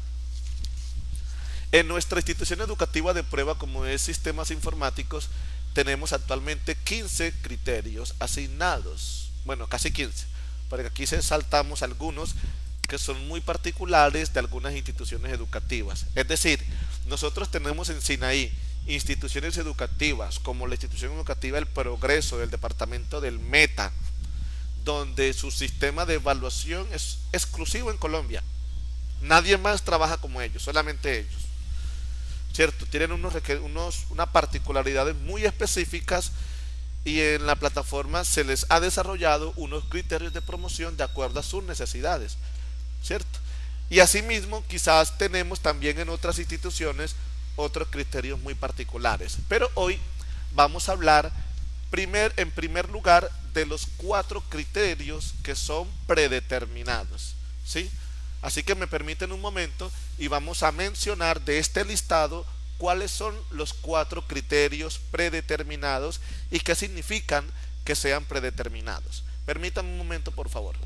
En nuestra institución educativa de prueba, como es Sistemas Informáticos, tenemos actualmente 15 criterios asignados. Bueno, casi 15, porque aquí saltamos algunos que son muy particulares de algunas instituciones educativas. Es decir, nosotros tenemos en Sinaí instituciones educativas como la institución educativa El Progreso del departamento del Meta, donde su sistema de evaluación es exclusivo en Colombia. Nadie más trabaja como ellos, solamente ellos, ¿cierto? Tienen unas particularidades muy específicas y en la plataforma se les ha desarrollado unos criterios de promoción de acuerdo a sus necesidades, ¿cierto? Y asimismo quizás tenemos también en otras instituciones otros criterios muy particulares, pero hoy vamos a hablar en primer lugar de los 4 criterios que son predeterminados, ¿sí? Así que me permiten un momento y vamos a mencionar de este listado cuáles son los 4 criterios predeterminados y qué significan que sean predeterminados. Permítanme un momento, por favor.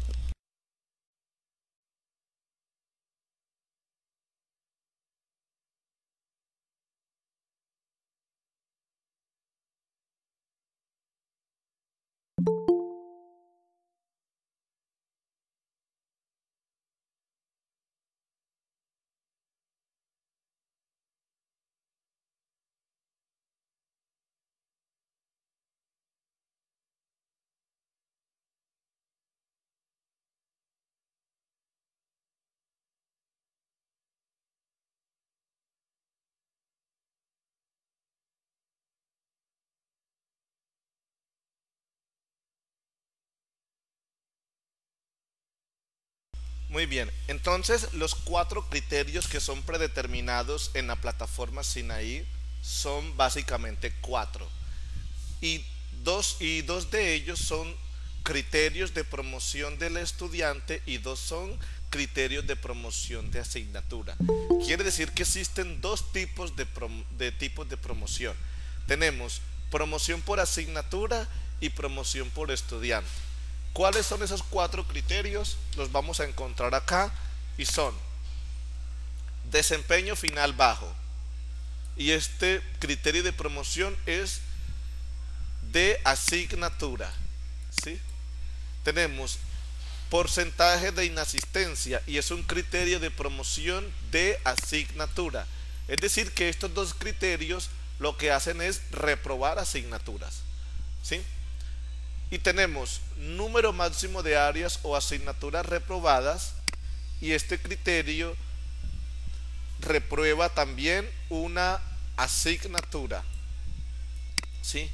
Muy bien, entonces los 4 criterios que son predeterminados en la plataforma Sinaí son básicamente 4 y dos de ellos son criterios de promoción del estudiante y 2 son criterios de promoción de asignatura. Quiere decir que existen 2 tipos de promoción. Tenemos promoción por asignatura y promoción por estudiante. ¿Cuáles son esos 4 criterios? Los vamos a encontrar acá y son desempeño final bajo. Y este criterio de promoción es de asignatura, ¿sí? Tenemos porcentaje de inasistencia y es un criterio de promoción de asignatura. Es decir, que estos 2 criterios lo que hacen es reprobar asignaturas, ¿sí? Y tenemos número máximo de áreas o asignaturas reprobadas y este criterio reprueba también una asignatura, ¿sí?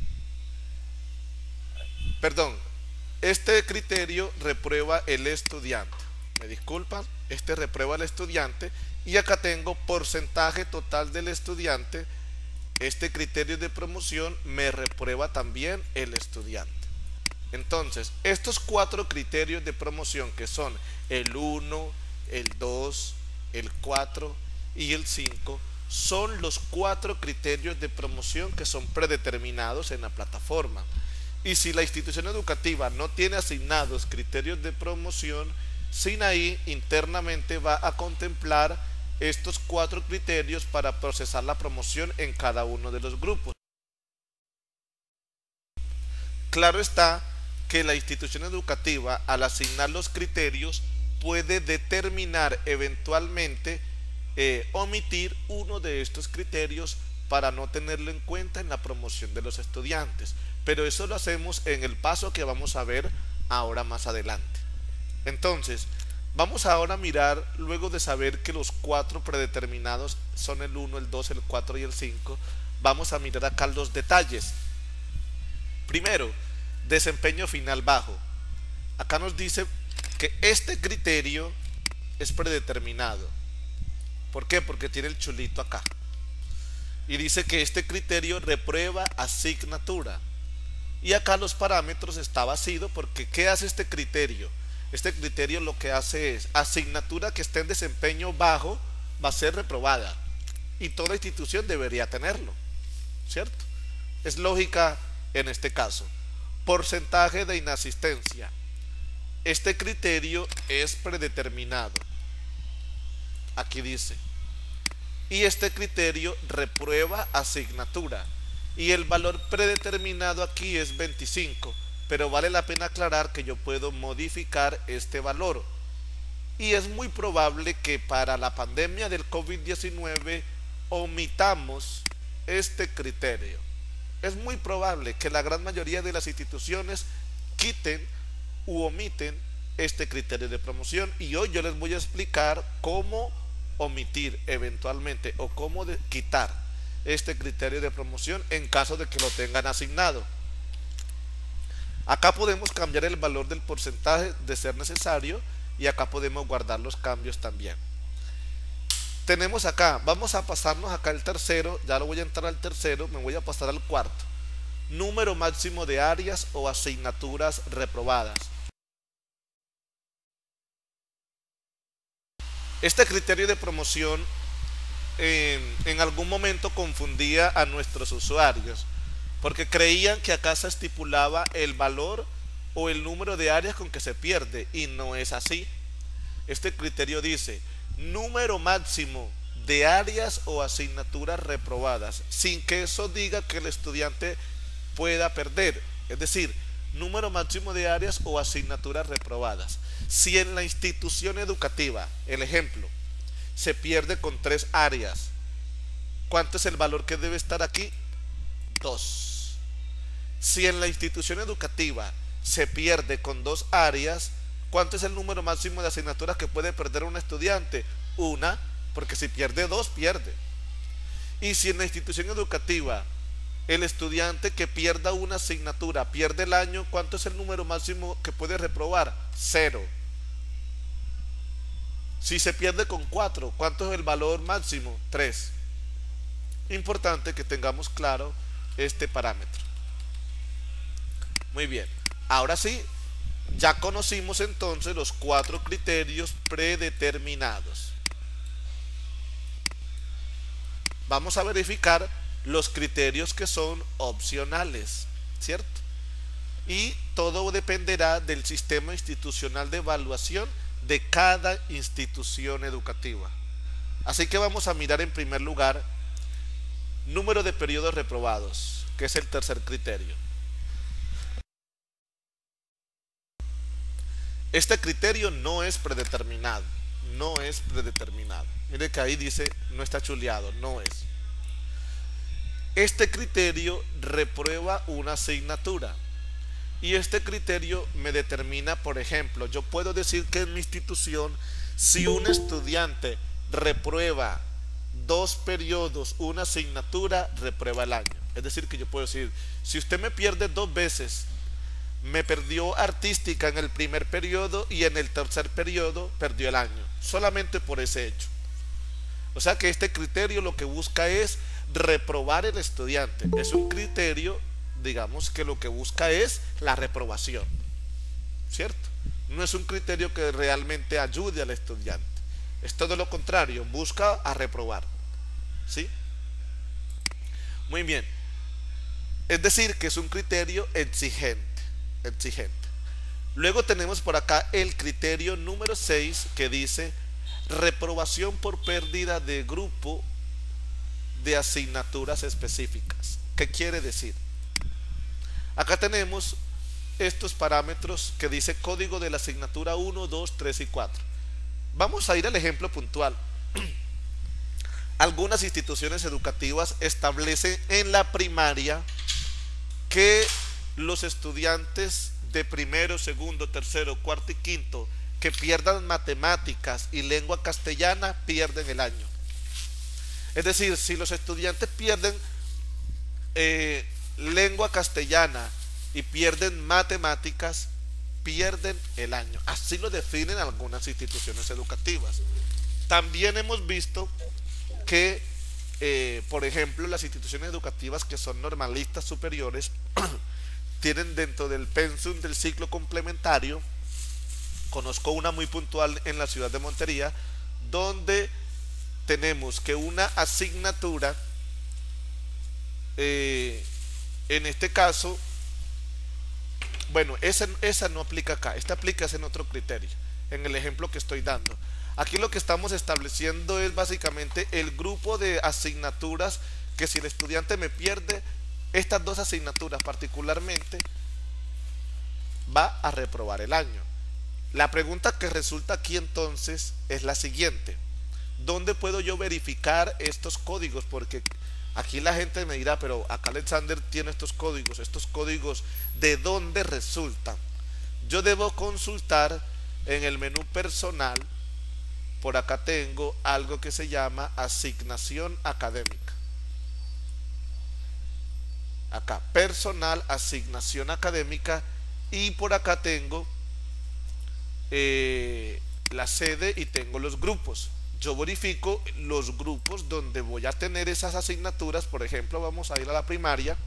Perdón, este criterio reprueba el estudiante. Me disculpan, este reprueba el estudiante. Y acá tengo porcentaje total del estudiante. Este criterio de promoción me reprueba también el estudiante. Entonces, estos 4 criterios de promoción, que son el 1, el 2, el 4 y el 5, son los 4 criterios de promoción que son predeterminados en la plataforma. Y si la institución educativa no tiene asignados criterios de promoción, SINAI internamente va a contemplar estos 4 criterios para procesar la promoción en cada uno de los grupos. Claro está que la institución educativa, al asignar los criterios, puede determinar eventualmente omitir uno de estos criterios para no tenerlo en cuenta en la promoción de los estudiantes. Pero eso lo hacemos en el paso que vamos a ver ahora más adelante. Entonces, vamos ahora a mirar, luego de saber que los 4 predeterminados son el 1, el 2, el 4 y el 5, vamos a mirar acá los detalles. Primero, desempeño final bajo. Acá nos dice que este criterio es predeterminado. ¿Por qué? Porque tiene el chulito acá. Y dice que este criterio reprueba asignatura. Y acá los parámetros está vacío porque ¿qué hace este criterio? Este criterio lo que hace es asignatura que esté en desempeño bajo va a ser reprobada. Y toda institución debería tenerlo, ¿cierto? Es lógica en este caso. Porcentaje de inasistencia. Este criterio es predeterminado. Aquí dice. Y este criterio reprueba asignatura. Y el valor predeterminado aquí es 25. Pero vale la pena aclarar que yo puedo modificar este valor. Y es muy probable que para la pandemia del COVID-19 omitamos este criterio. Es muy probable que la gran mayoría de las instituciones quiten u omiten este criterio de promoción. Y hoy yo les voy a explicar cómo omitir eventualmente o cómo quitar este criterio de promoción en caso de que lo tengan asignado. Acá podemos cambiar el valor del porcentaje de ser necesario y acá podemos guardar los cambios también. Tenemos acá, vamos a pasarnos acá el tercero, ya lo voy a entrar al tercero, me voy a pasar al cuarto. Número máximo de áreas o asignaturas reprobadas. Este criterio de promoción en algún momento confundía a nuestros usuarios, porque creían que acá se estipulaba el valor o el número de áreas con que se pierde, y no es así. Este criterio dice número máximo de áreas o asignaturas reprobadas, sin que eso diga que el estudiante pueda perder. Es decir, número máximo de áreas o asignaturas reprobadas. Si en la institución educativa, el ejemplo, se pierde con 3 áreas, ¿cuánto es el valor que debe estar aquí? 2. Si en la institución educativa se pierde con 2 áreas, ¿cuánto es el número máximo de asignaturas que puede perder un estudiante? 1, porque si pierde 2, pierde. Y si en la institución educativa el estudiante que pierda una asignatura pierde el año, ¿cuánto es el número máximo que puede reprobar? 0. Si se pierde con 4, ¿cuánto es el valor máximo? 3. Importante que tengamos claro este parámetro. Muy bien, ahora sí, ya conocimos entonces los 4 criterios predeterminados. Vamos a verificar los criterios que son opcionales, ¿cierto? Y todo dependerá del sistema institucional de evaluación de cada institución educativa. Así que vamos a mirar en primer lugar número de periodos reprobados, que es el tercer criterio. Este criterio no es predeterminado, no es predeterminado. Mire que ahí dice, no está chuleado, no es. Este criterio reprueba una asignatura. Y este criterio me determina, por ejemplo, yo puedo decir que en mi institución, si un estudiante reprueba 2 periodos, una asignatura, reprueba el año. Es decir, que yo puedo decir, si usted me pierde 2 veces, me perdió artística en el primer periodo y en el tercer periodo perdió el año, solamente por ese hecho. O sea que este criterio lo que busca es reprobar el estudiante. Es un criterio, digamos, que lo que busca es la reprobación, ¿cierto? No es un criterio que realmente ayude al estudiante. Es todo lo contrario, busca a reprobar, ¿sí? Muy bien. Es decir, que es un criterio exigente. Luego tenemos por acá el criterio número 6 que dice reprobación por pérdida de grupo de asignaturas específicas. ¿Qué quiere decir? Acá tenemos estos parámetros que dice código de la asignatura 1, 2, 3 y 4. Vamos a ir al ejemplo puntual. Algunas instituciones educativas establecen en la primaria que los estudiantes de primero, segundo, tercero, cuarto y quinto que pierdan matemáticas y lengua castellana pierden el año. Es decir, si los estudiantes pierden lengua castellana y pierden matemáticas, pierden el año. Así lo definen algunas instituciones educativas. También hemos visto que, por ejemplo, las instituciones educativas que son normalistas superiores tienen dentro del pensum del ciclo complementario, conozco una muy puntual en la ciudad de Montería, donde tenemos que una asignatura, en este caso, bueno, esa no aplica acá, esta aplica en otro criterio, en el ejemplo que estoy dando. Aquí lo que estamos estableciendo es básicamente el grupo de asignaturas que si el estudiante me pierde estas 2 asignaturas particularmente, va a reprobar el año. La pregunta que resulta aquí entonces es la siguiente: ¿dónde puedo yo verificar estos códigos? Porque aquí la gente me dirá, pero acá Alexander tiene estos códigos, ¿de dónde resultan? Yo debo consultar en el menú personal. Por acá tengo algo que se llama asignación académica. Acá, personal, asignación académica, y por acá tengo la sede y tengo los grupos. Yo verifico los grupos donde voy a tener esas asignaturas. Por ejemplo, vamos a ir a la primaria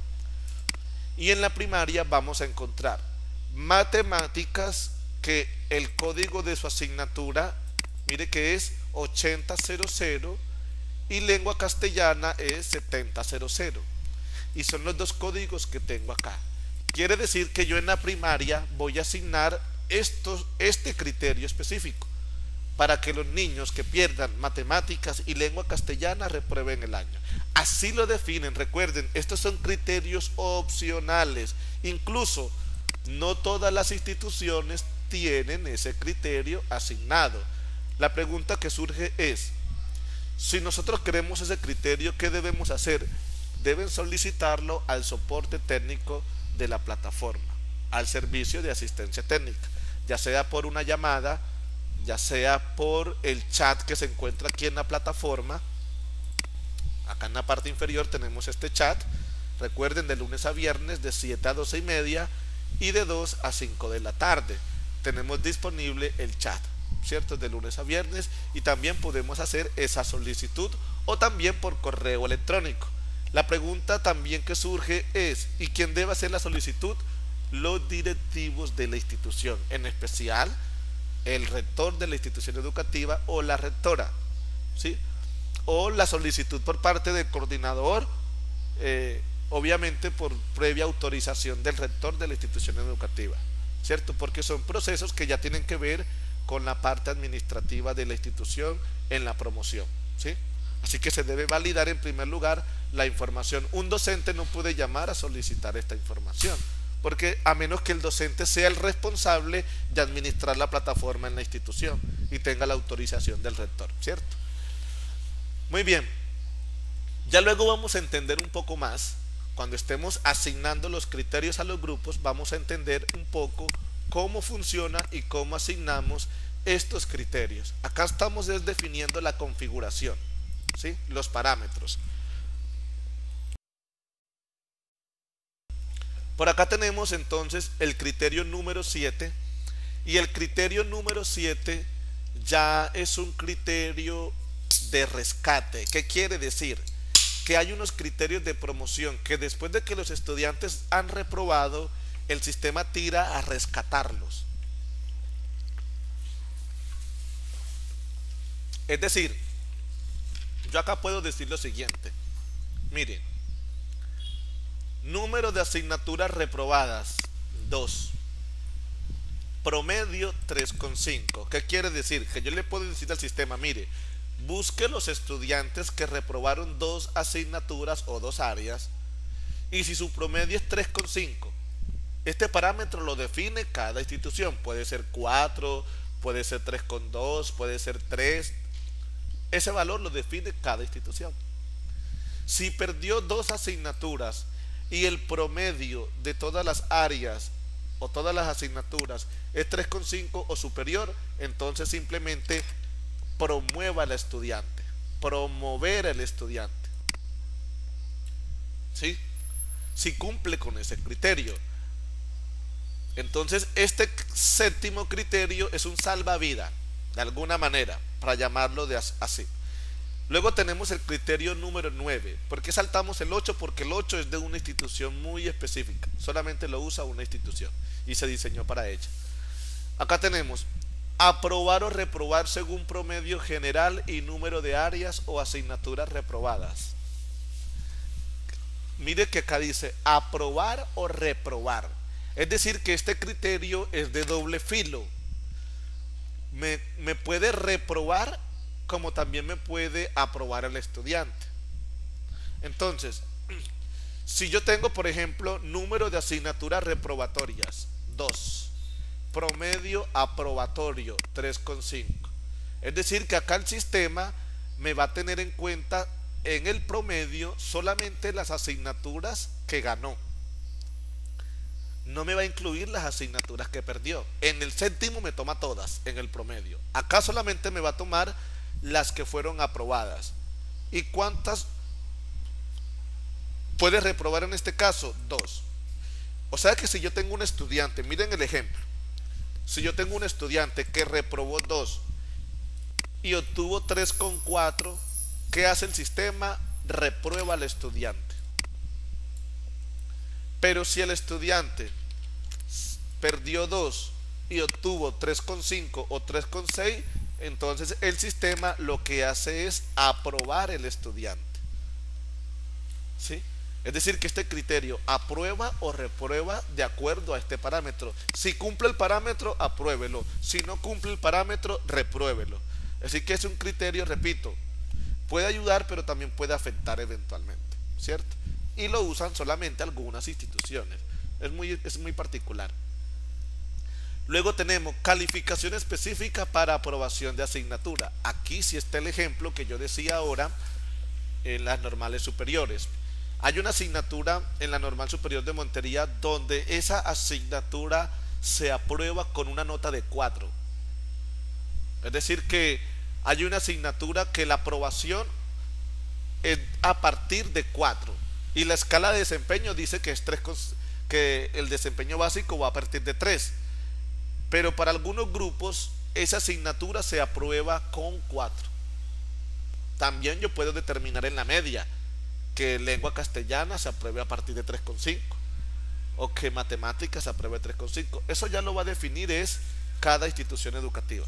y en la primaria vamos a encontrar matemáticas, que el código de su asignatura, mire que es 8000, y lengua castellana es 7000, y son los 2 códigos que tengo acá. Quiere decir que yo en la primaria voy a asignar este criterio específico para que los niños que pierdan matemáticas y lengua castellana reprueben el año. Así lo definen. Recuerden, estos son criterios opcionales. Incluso no todas las instituciones tienen ese criterio asignado. La pregunta que surge es, si nosotros queremos ese criterio, ¿qué debemos hacer? Deben solicitarlo al soporte técnico de la plataforma, al servicio de asistencia técnica, ya sea por una llamada, ya sea por el chat que se encuentra aquí en la plataforma. Acá en la parte inferior tenemos este chat. Recuerden, de lunes a viernes de 7 a 12:30 y de 2 a 5 de la tarde tenemos disponible el chat, ¿cierto? De lunes a viernes, y también podemos hacer esa solicitud o también por correo electrónico. La pregunta también que surge es, ¿y quién debe hacer la solicitud? Los directivos de la institución, en especial el rector de la institución educativa o la rectora, ¿sí? O la solicitud por parte del coordinador, obviamente por previa autorización del rector de la institución educativa, ¿cierto? Porque son procesos que ya tienen que ver con la parte administrativa de la institución en la promoción, ¿sí? Así que se debe validar en primer lugar la información. Un docente no puede llamar a solicitar esta información, porque a menos que el docente sea el responsable de administrar la plataforma en la institución y tenga la autorización del rector, ¿cierto? Muy bien, ya luego vamos a entender un poco más. Cuando estemos asignando los criterios a los grupos, vamos a entender un poco cómo funciona y cómo asignamos estos criterios. Acá estamos definiendo la configuración, ¿sí? Los parámetros. Por acá tenemos entonces el criterio número 7, y el criterio número 7 ya es un criterio de rescate. ¿Qué quiere decir? Que hay unos criterios de promoción que después de que los estudiantes han reprobado, el sistema tira a rescatarlos. Es decir, yo acá puedo decir lo siguiente. Miren, número de asignaturas reprobadas, 2. Promedio, 3,5. ¿Qué quiere decir? Que yo le puedo decir al sistema, mire, busque los estudiantes que reprobaron 2 asignaturas o 2 áreas, y si su promedio es 3,5, este parámetro lo define cada institución. Puede ser 4, puede ser 3,2, puede ser 3. Ese valor lo define cada institución. Si perdió 2 asignaturas y el promedio de todas las áreas o todas las asignaturas es 3,5 o superior, entonces simplemente promueva al estudiante. Promover al estudiante. ¿Sí? Si cumple con ese criterio. Entonces este séptimo criterio es un salvavidas, de alguna manera, para llamarlo así. Luego tenemos el criterio número 9. ¿Por qué saltamos el 8? Porque el 8 es de una institución muy específica. Solamente lo usa una institución y se diseñó para ella. Acá tenemos aprobar o reprobar según promedio general y número de áreas o asignaturas reprobadas. Mire que acá dice aprobar o reprobar. Es decir, que este criterio es de doble filo. Me puede reprobar como también me puede aprobar al estudiante. Entonces, si yo tengo, por ejemplo, número de asignaturas reprobatorias, 2, promedio aprobatorio, 3,5. Es decir, que acá el sistema me va a tener en cuenta en el promedio solamente las asignaturas que ganó. No me va a incluir las asignaturas que perdió. En el séptimo me toma todas en el promedio. Acá solamente me va a tomar las que fueron aprobadas. ¿Y cuántas puede reprobar en este caso? 2. O sea que si yo tengo un estudiante, miren el ejemplo, si yo tengo un estudiante que reprobó 2 y obtuvo 3,4, ¿qué hace el sistema? Reprueba al estudiante. Pero si el estudiante perdió 2 y obtuvo 3,5 o 3,6, entonces el sistema lo que hace es aprobar el estudiante. ¿Sí? Es decir, que este criterio aprueba o reprueba de acuerdo a este parámetro. Si cumple el parámetro, apruébelo. Si no cumple el parámetro, repruébelo. Así que es un criterio, repito, puede ayudar, pero también puede afectar eventualmente, ¿cierto? Y lo usan solamente algunas instituciones. Es muy particular. Luego tenemos calificación específica para aprobación de asignatura. Aquí sí está el ejemplo que yo decía ahora en las normales superiores. Hay una asignatura en la normal superior de Montería donde esa asignatura se aprueba con una nota de 4. Es decir, que hay una asignatura que la aprobación es a partir de 4. Y la escala de desempeño dice que es 3, que el desempeño básico va a partir de 3. Pero para algunos grupos esa asignatura se aprueba con 4. También yo puedo determinar en la media que lengua castellana se apruebe a partir de 3,5 o que matemáticas se apruebe 3,5. Eso ya lo va a definir es cada institución educativa.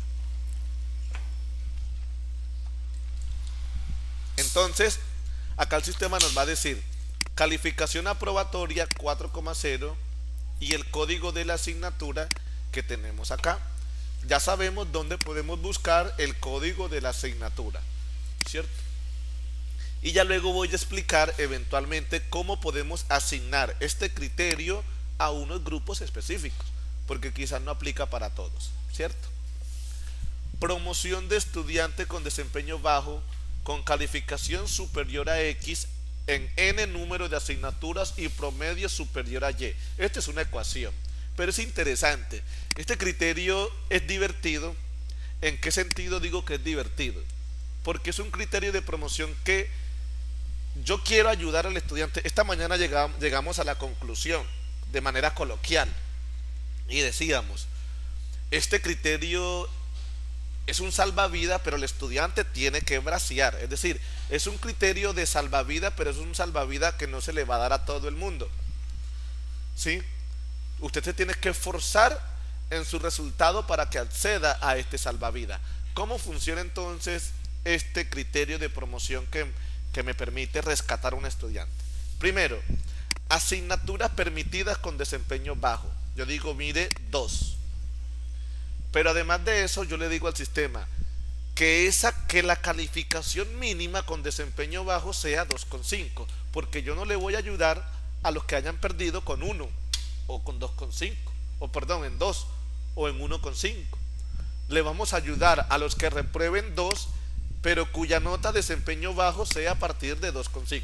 Entonces, acá el sistema nos va a decir calificación aprobatoria 4,0 y el código de la asignatura que tenemos acá. Ya sabemos dónde podemos buscar el código de la asignatura, ¿cierto? Y ya luego voy a explicar eventualmente cómo podemos asignar este criterio a unos grupos específicos, porque quizás no aplica para todos, ¿cierto? Promoción de estudiante con desempeño bajo con calificación superior a X en N número de asignaturas y promedio superior a Y. Esta es una ecuación, pero es interesante. Este criterio es divertido. ¿En qué sentido digo que es divertido? porque es un criterio de promoción que yo quiero ayudar al estudiante. Esta mañana llegamos a la conclusión de manera coloquial y decíamos, este criterio es un salvavidas, pero el estudiante tiene que bracear. Es decir, es un criterio de salvavidas, pero es un salvavidas que no se le va a dar a todo el mundo. ¿Sí? Usted se tiene que esforzar en su resultado para que acceda a este salvavidas. ¿Cómo funciona entonces este criterio de promoción que me permite rescatar a un estudiante? Primero, asignaturas permitidas con desempeño bajo. Yo digo, mire, 2. Pero además de eso, yo le digo al sistema que la calificación mínima con desempeño bajo sea 2,5, porque yo no le voy a ayudar a los que hayan perdido con 1 o con 2,5, o perdón, en 2 o en 1,5. Le vamos a ayudar a los que reprueben 2, pero cuya nota de desempeño bajo sea a partir de 2,5.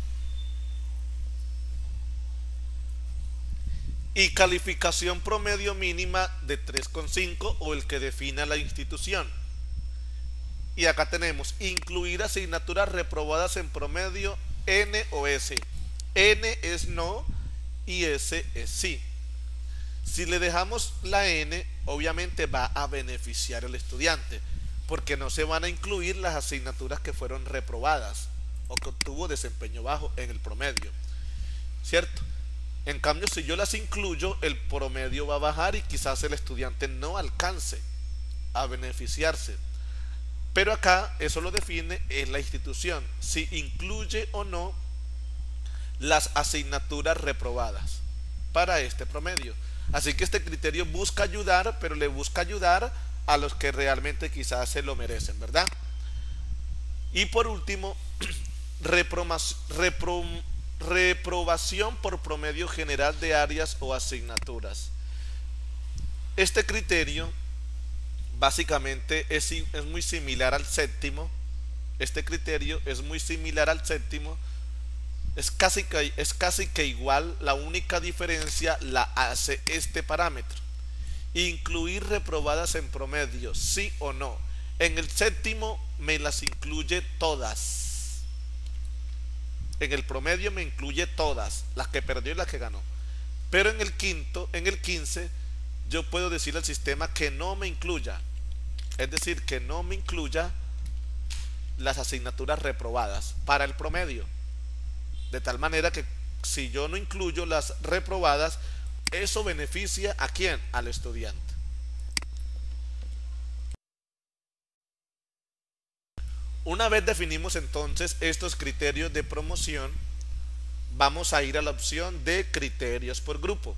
Y calificación promedio mínima de 3,5 o el que defina la institución. Y acá tenemos incluir asignaturas reprobadas en promedio N o S. N es no y S es sí. Si le dejamos la N, obviamente va a beneficiar al estudiante, porque no se van a incluir las asignaturas que fueron reprobadas o que obtuvo desempeño bajo en el promedio, ¿cierto? En cambio, si yo las incluyo, el promedio va a bajar y quizás el estudiante no alcance a beneficiarse. Pero acá eso lo define en la institución, si incluye o no las asignaturas reprobadas para este promedio. Así que este criterio busca ayudar, pero le busca ayudar a los que realmente quizás se lo merecen, ¿verdad? Y por último, reprobación por promedio general de áreas o asignaturas. Este criterio básicamente es muy similar al séptimo. Este criterio es muy similar al séptimo. Es casi que igual. La única diferencia la hace este parámetro: incluir reprobadas en promedio, sí o no. En el séptimo me las incluye todas. En el promedio me incluye todas, las que perdió y las que ganó. Pero en el 15, yo puedo decirle al sistema que no me incluya. Es decir, que no me incluya las asignaturas reprobadas para el promedio. De tal manera que si yo no incluyo las reprobadas, eso beneficia ¿a quién? Al estudiante. Una vez definimos entonces estos criterios de promoción, vamos a ir a la opción de criterios por grupo.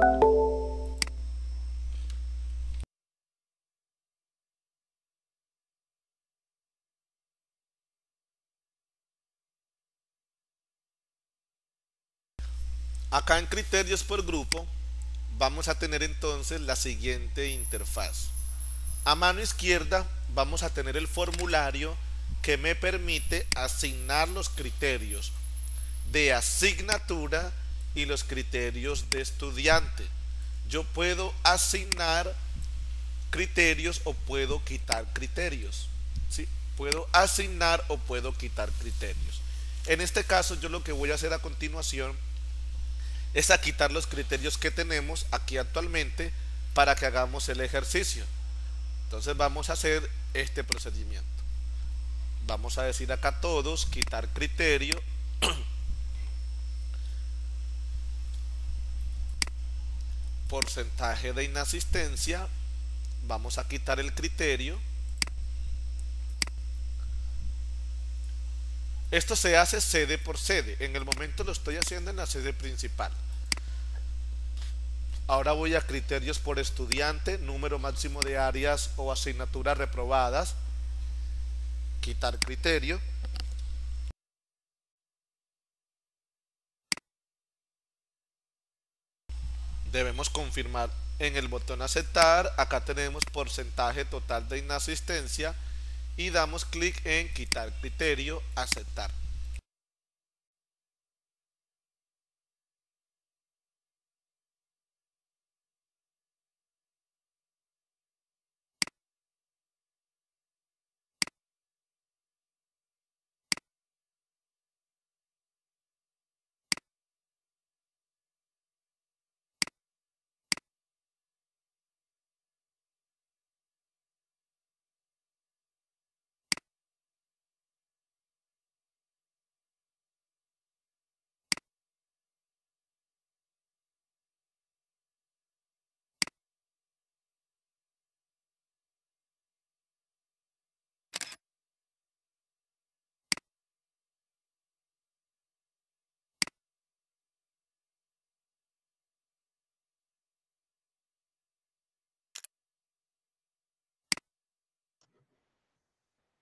Acá en criterios por grupo vamos a tener entonces la siguiente interfaz. A mano izquierda vamos a tener el formulario que me permite asignar los criterios de asignatura y los criterios de estudiante. Yo puedo asignar criterios o puedo quitar criterios, ¿sí? Puedo asignar o puedo quitar criterios. En este caso, yo lo que voy a hacer a continuación es a quitar los criterios que tenemos aquí actualmente para que hagamos el ejercicio. Entonces vamos a hacer este procedimiento. Vamos a decir acá todos, quitar criterio. Porcentaje de inasistencia. Vamos a quitar el criterio. Esto se hace sede por sede. En el momento lo estoy haciendo en la sede principal. Ahora voy a criterios por estudiante, número máximo de áreas o asignaturas reprobadas. Quitar criterio. Debemos confirmar en el botón aceptar. Acá tenemos porcentaje total de inasistencia y damos clic en quitar criterio, aceptar.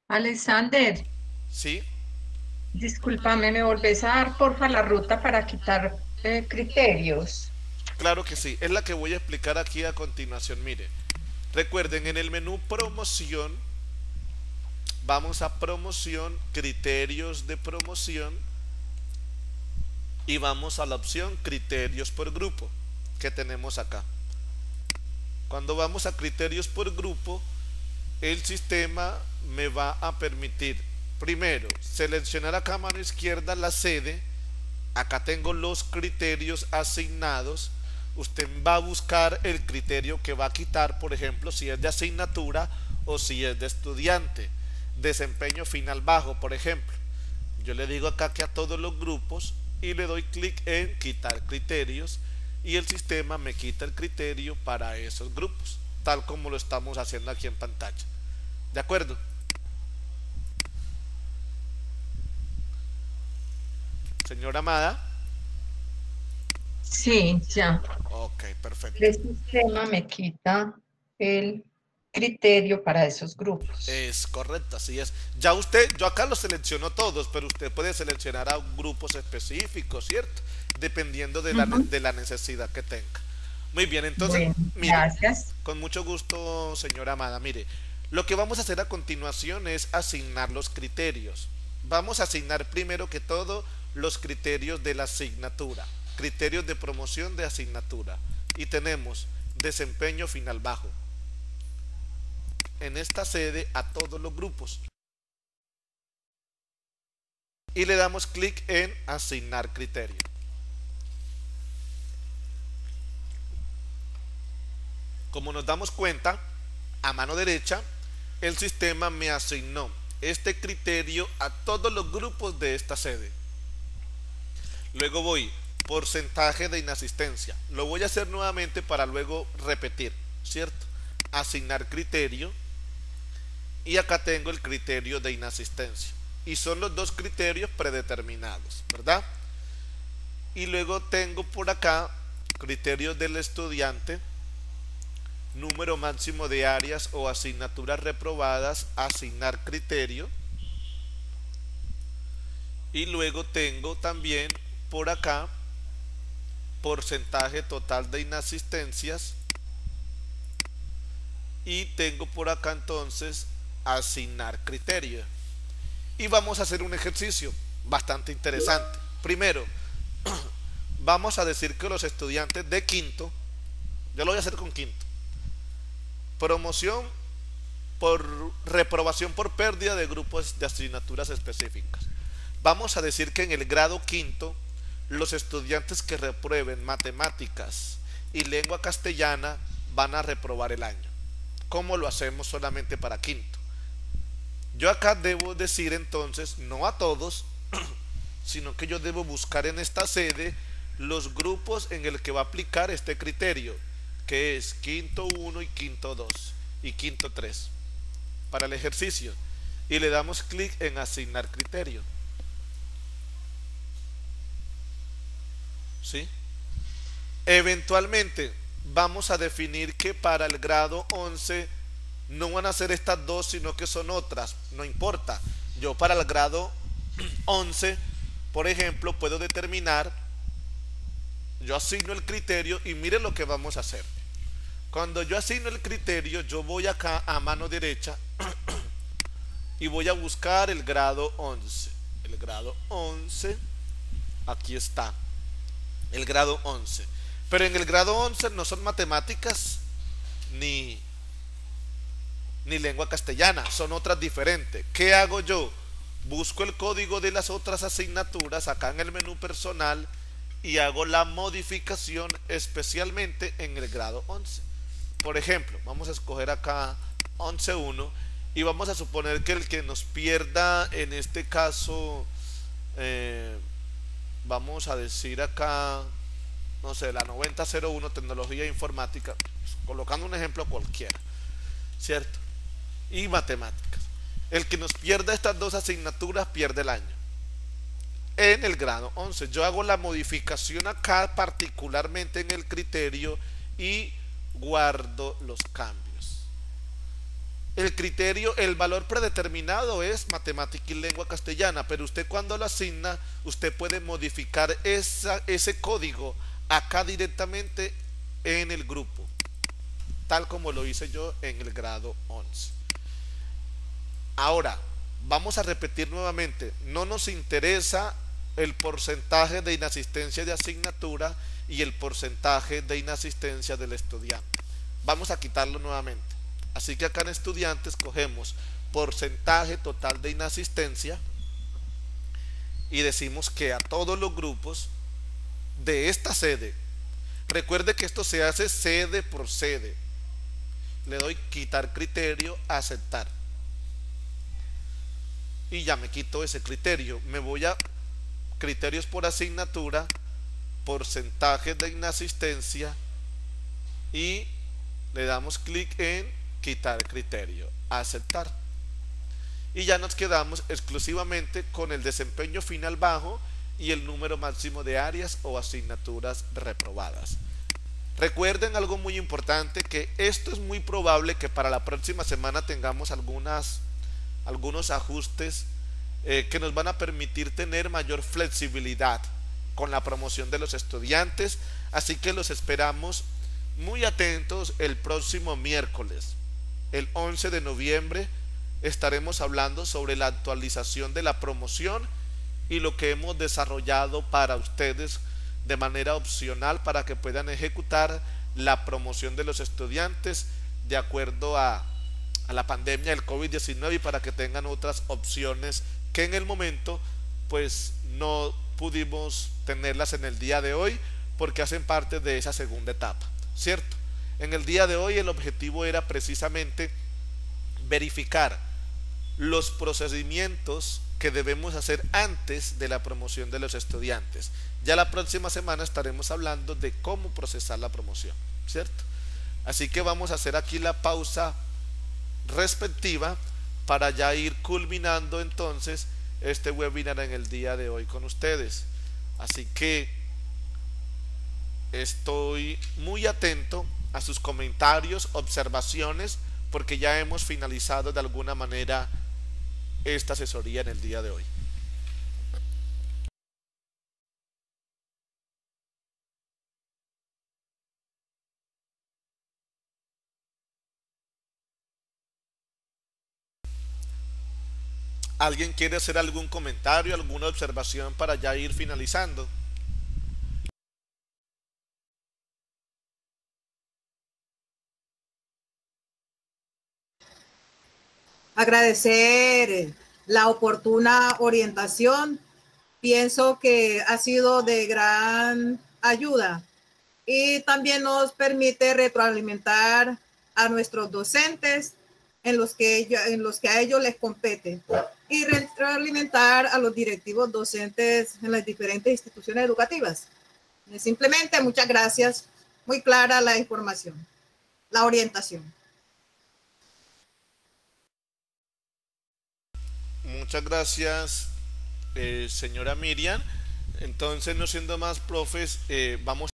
Alexander, ¿Sí? discúlpame, ¿me volvés a dar porfa la ruta para quitar criterios? Claro que sí. Es la que voy a explicar aquí a continuación. Mire, recuerden, en el menú promoción, vamos a promoción, criterios de promoción, y vamos a la opción criterios por grupo que tenemos acá. Cuando vamos a criterios por grupo, el sistema me va a permitir primero seleccionar acá a mano izquierda la sede. Acá tengo los criterios asignados. Usted va a buscar el criterio que va a quitar, por ejemplo, si es de asignatura o si es de estudiante. Desempeño final bajo, por ejemplo. Yo le digo acá que a todos los grupos y le doy clic en quitar criterios y el sistema me quita el criterio para esos grupos, tal como lo estamos haciendo aquí en pantalla. ¿De acuerdo? Señora Amada. Sí, ya. Ok, perfecto. El sistema me quita el criterio para esos grupos. Es correcto, así es. Ya usted, yo acá los selecciono todos, pero usted puede seleccionar a grupos específicos, ¿cierto? Dependiendo de la necesidad que tenga. Muy bien, entonces, Bueno, mire, gracias. con mucho gusto, señora Amada. Mire, lo que vamos a hacer a continuación es asignar los criterios. Vamos a asignar primero que todo los criterios de la asignatura, criterios de promoción de asignatura. Y tenemos desempeño final bajo. En esta sede a todos los grupos. Y le damos clic en asignar criterio. Como nos damos cuenta, a mano derecha, el sistema me asignó este criterio a todos los grupos de esta sede. Luego voy, porcentaje de inasistencia. Lo voy a hacer nuevamente para luego repetir, ¿cierto? Asignar criterio. Y acá tengo el criterio de inasistencia. Y son los dos criterios predeterminados, ¿verdad? Y luego tengo por acá criterios del estudiante, número máximo de áreas o asignaturas reprobadas, asignar criterio. Y luego tengo también por acá porcentaje total de inasistencias. Y tengo por acá entonces asignar criterio. Y vamos a hacer un ejercicio bastante interesante. Primero, vamos a decir que los estudiantes de quinto, yo lo voy a hacer con quinto, promoción por reprobación por pérdida de grupos de asignaturas específicas. Vamos a decir que en el grado quinto, los estudiantes que reprueben matemáticas y lengua castellana van a reprobar el año. ¿Cómo lo hacemos solamente para quinto? Yo acá debo decir entonces, no a todos, sino que yo debo buscar en esta sede los grupos en el que va a aplicar este criterio, que es quinto 1 y quinto 2 y quinto 3 para el ejercicio, y le damos clic en asignar criterio. ¿Sí? Eventualmente vamos a definir que para el grado 11 no van a ser estas dos, sino que son otras. No importa. Yo para el grado 11, por ejemplo, puedo determinar, yo asigno el criterio y mire lo que vamos a hacer. Cuando yo asigno el criterio, yo voy acá a mano derecha y voy a buscar el grado 11. El grado 11, aquí está, el grado 11. Pero en el grado 11 no son matemáticas ni lengua castellana, son otras diferentes. ¿Qué hago yo? Busco el código de las otras asignaturas acá en el menú personal y hago la modificación especialmente en el grado 11. Por ejemplo, vamos a escoger acá 11.1 y vamos a suponer que el que nos pierda en este caso, vamos a decir acá, no sé, la 9001 tecnología informática, pues, colocando un ejemplo cualquiera, ¿cierto? Y matemáticas. El que nos pierda estas dos asignaturas pierde el año. En el grado 11 yo hago la modificación acá particularmente en el criterio y guardo los cambios. El criterio, el valor predeterminado es matemática y lengua castellana, pero usted cuando lo asigna, usted puede modificar ese código acá directamente en el grupo, tal como lo hice yo en el grado 11. Ahora, vamos a repetir nuevamente, no nos interesa el porcentaje de inasistencia de asignatura y el porcentaje de inasistencia del estudiante. Vamos a quitarlo nuevamente. Así que acá en estudiantes cogemos porcentaje total de inasistencia y decimos que a todos los grupos de esta sede, recuerde que esto se hace sede por sede, le doy quitar criterio, aceptar. Y ya me quito ese criterio. Me voy a criterios por asignatura, porcentaje de inasistencia y le damos clic en quitar criterio, aceptar. Y ya nos quedamos exclusivamente con el desempeño final bajo y el número máximo de áreas o asignaturas reprobadas. Recuerden algo muy importante, que esto es muy probable que para la próxima semana tengamos algunos ajustes que nos van a permitir tener mayor flexibilidad con la promoción de los estudiantes, así que los esperamos muy atentos el próximo miércoles, el 11 de noviembre. Estaremos hablando sobre la actualización de la promoción y lo que hemos desarrollado para ustedes de manera opcional para que puedan ejecutar la promoción de los estudiantes de acuerdo a la pandemia del COVID-19 y para que tengan otras opciones que en el momento pues no pudimos tenerlas en el día de hoy porque hacen parte de esa segunda etapa, ¿cierto? En el día de hoy el objetivo era precisamente verificar los procedimientos que debemos hacer antes de la promoción de los estudiantes. Ya la próxima semana estaremos hablando de cómo procesar la promoción, ¿cierto? Así que vamos a hacer aquí la pausa respectiva para ya ir culminando entonces este webinar en el día de hoy con ustedes. Así que estoy muy atento a sus comentarios, observaciones, porque ya hemos finalizado de alguna manera esta asesoría en el día de hoy. ¿Alguien quiere hacer algún comentario, alguna observación para ya ir finalizando? Agradecer la oportuna orientación. Pienso que ha sido de gran ayuda y también nos permite retroalimentar a nuestros docentes en los que a ellos les compete y retroalimentar a los directivos docentes en las diferentes instituciones educativas. Simplemente muchas gracias, muy clara la información, la orientación. Muchas gracias, señora Miriam. Entonces, no siendo más, profes, vamos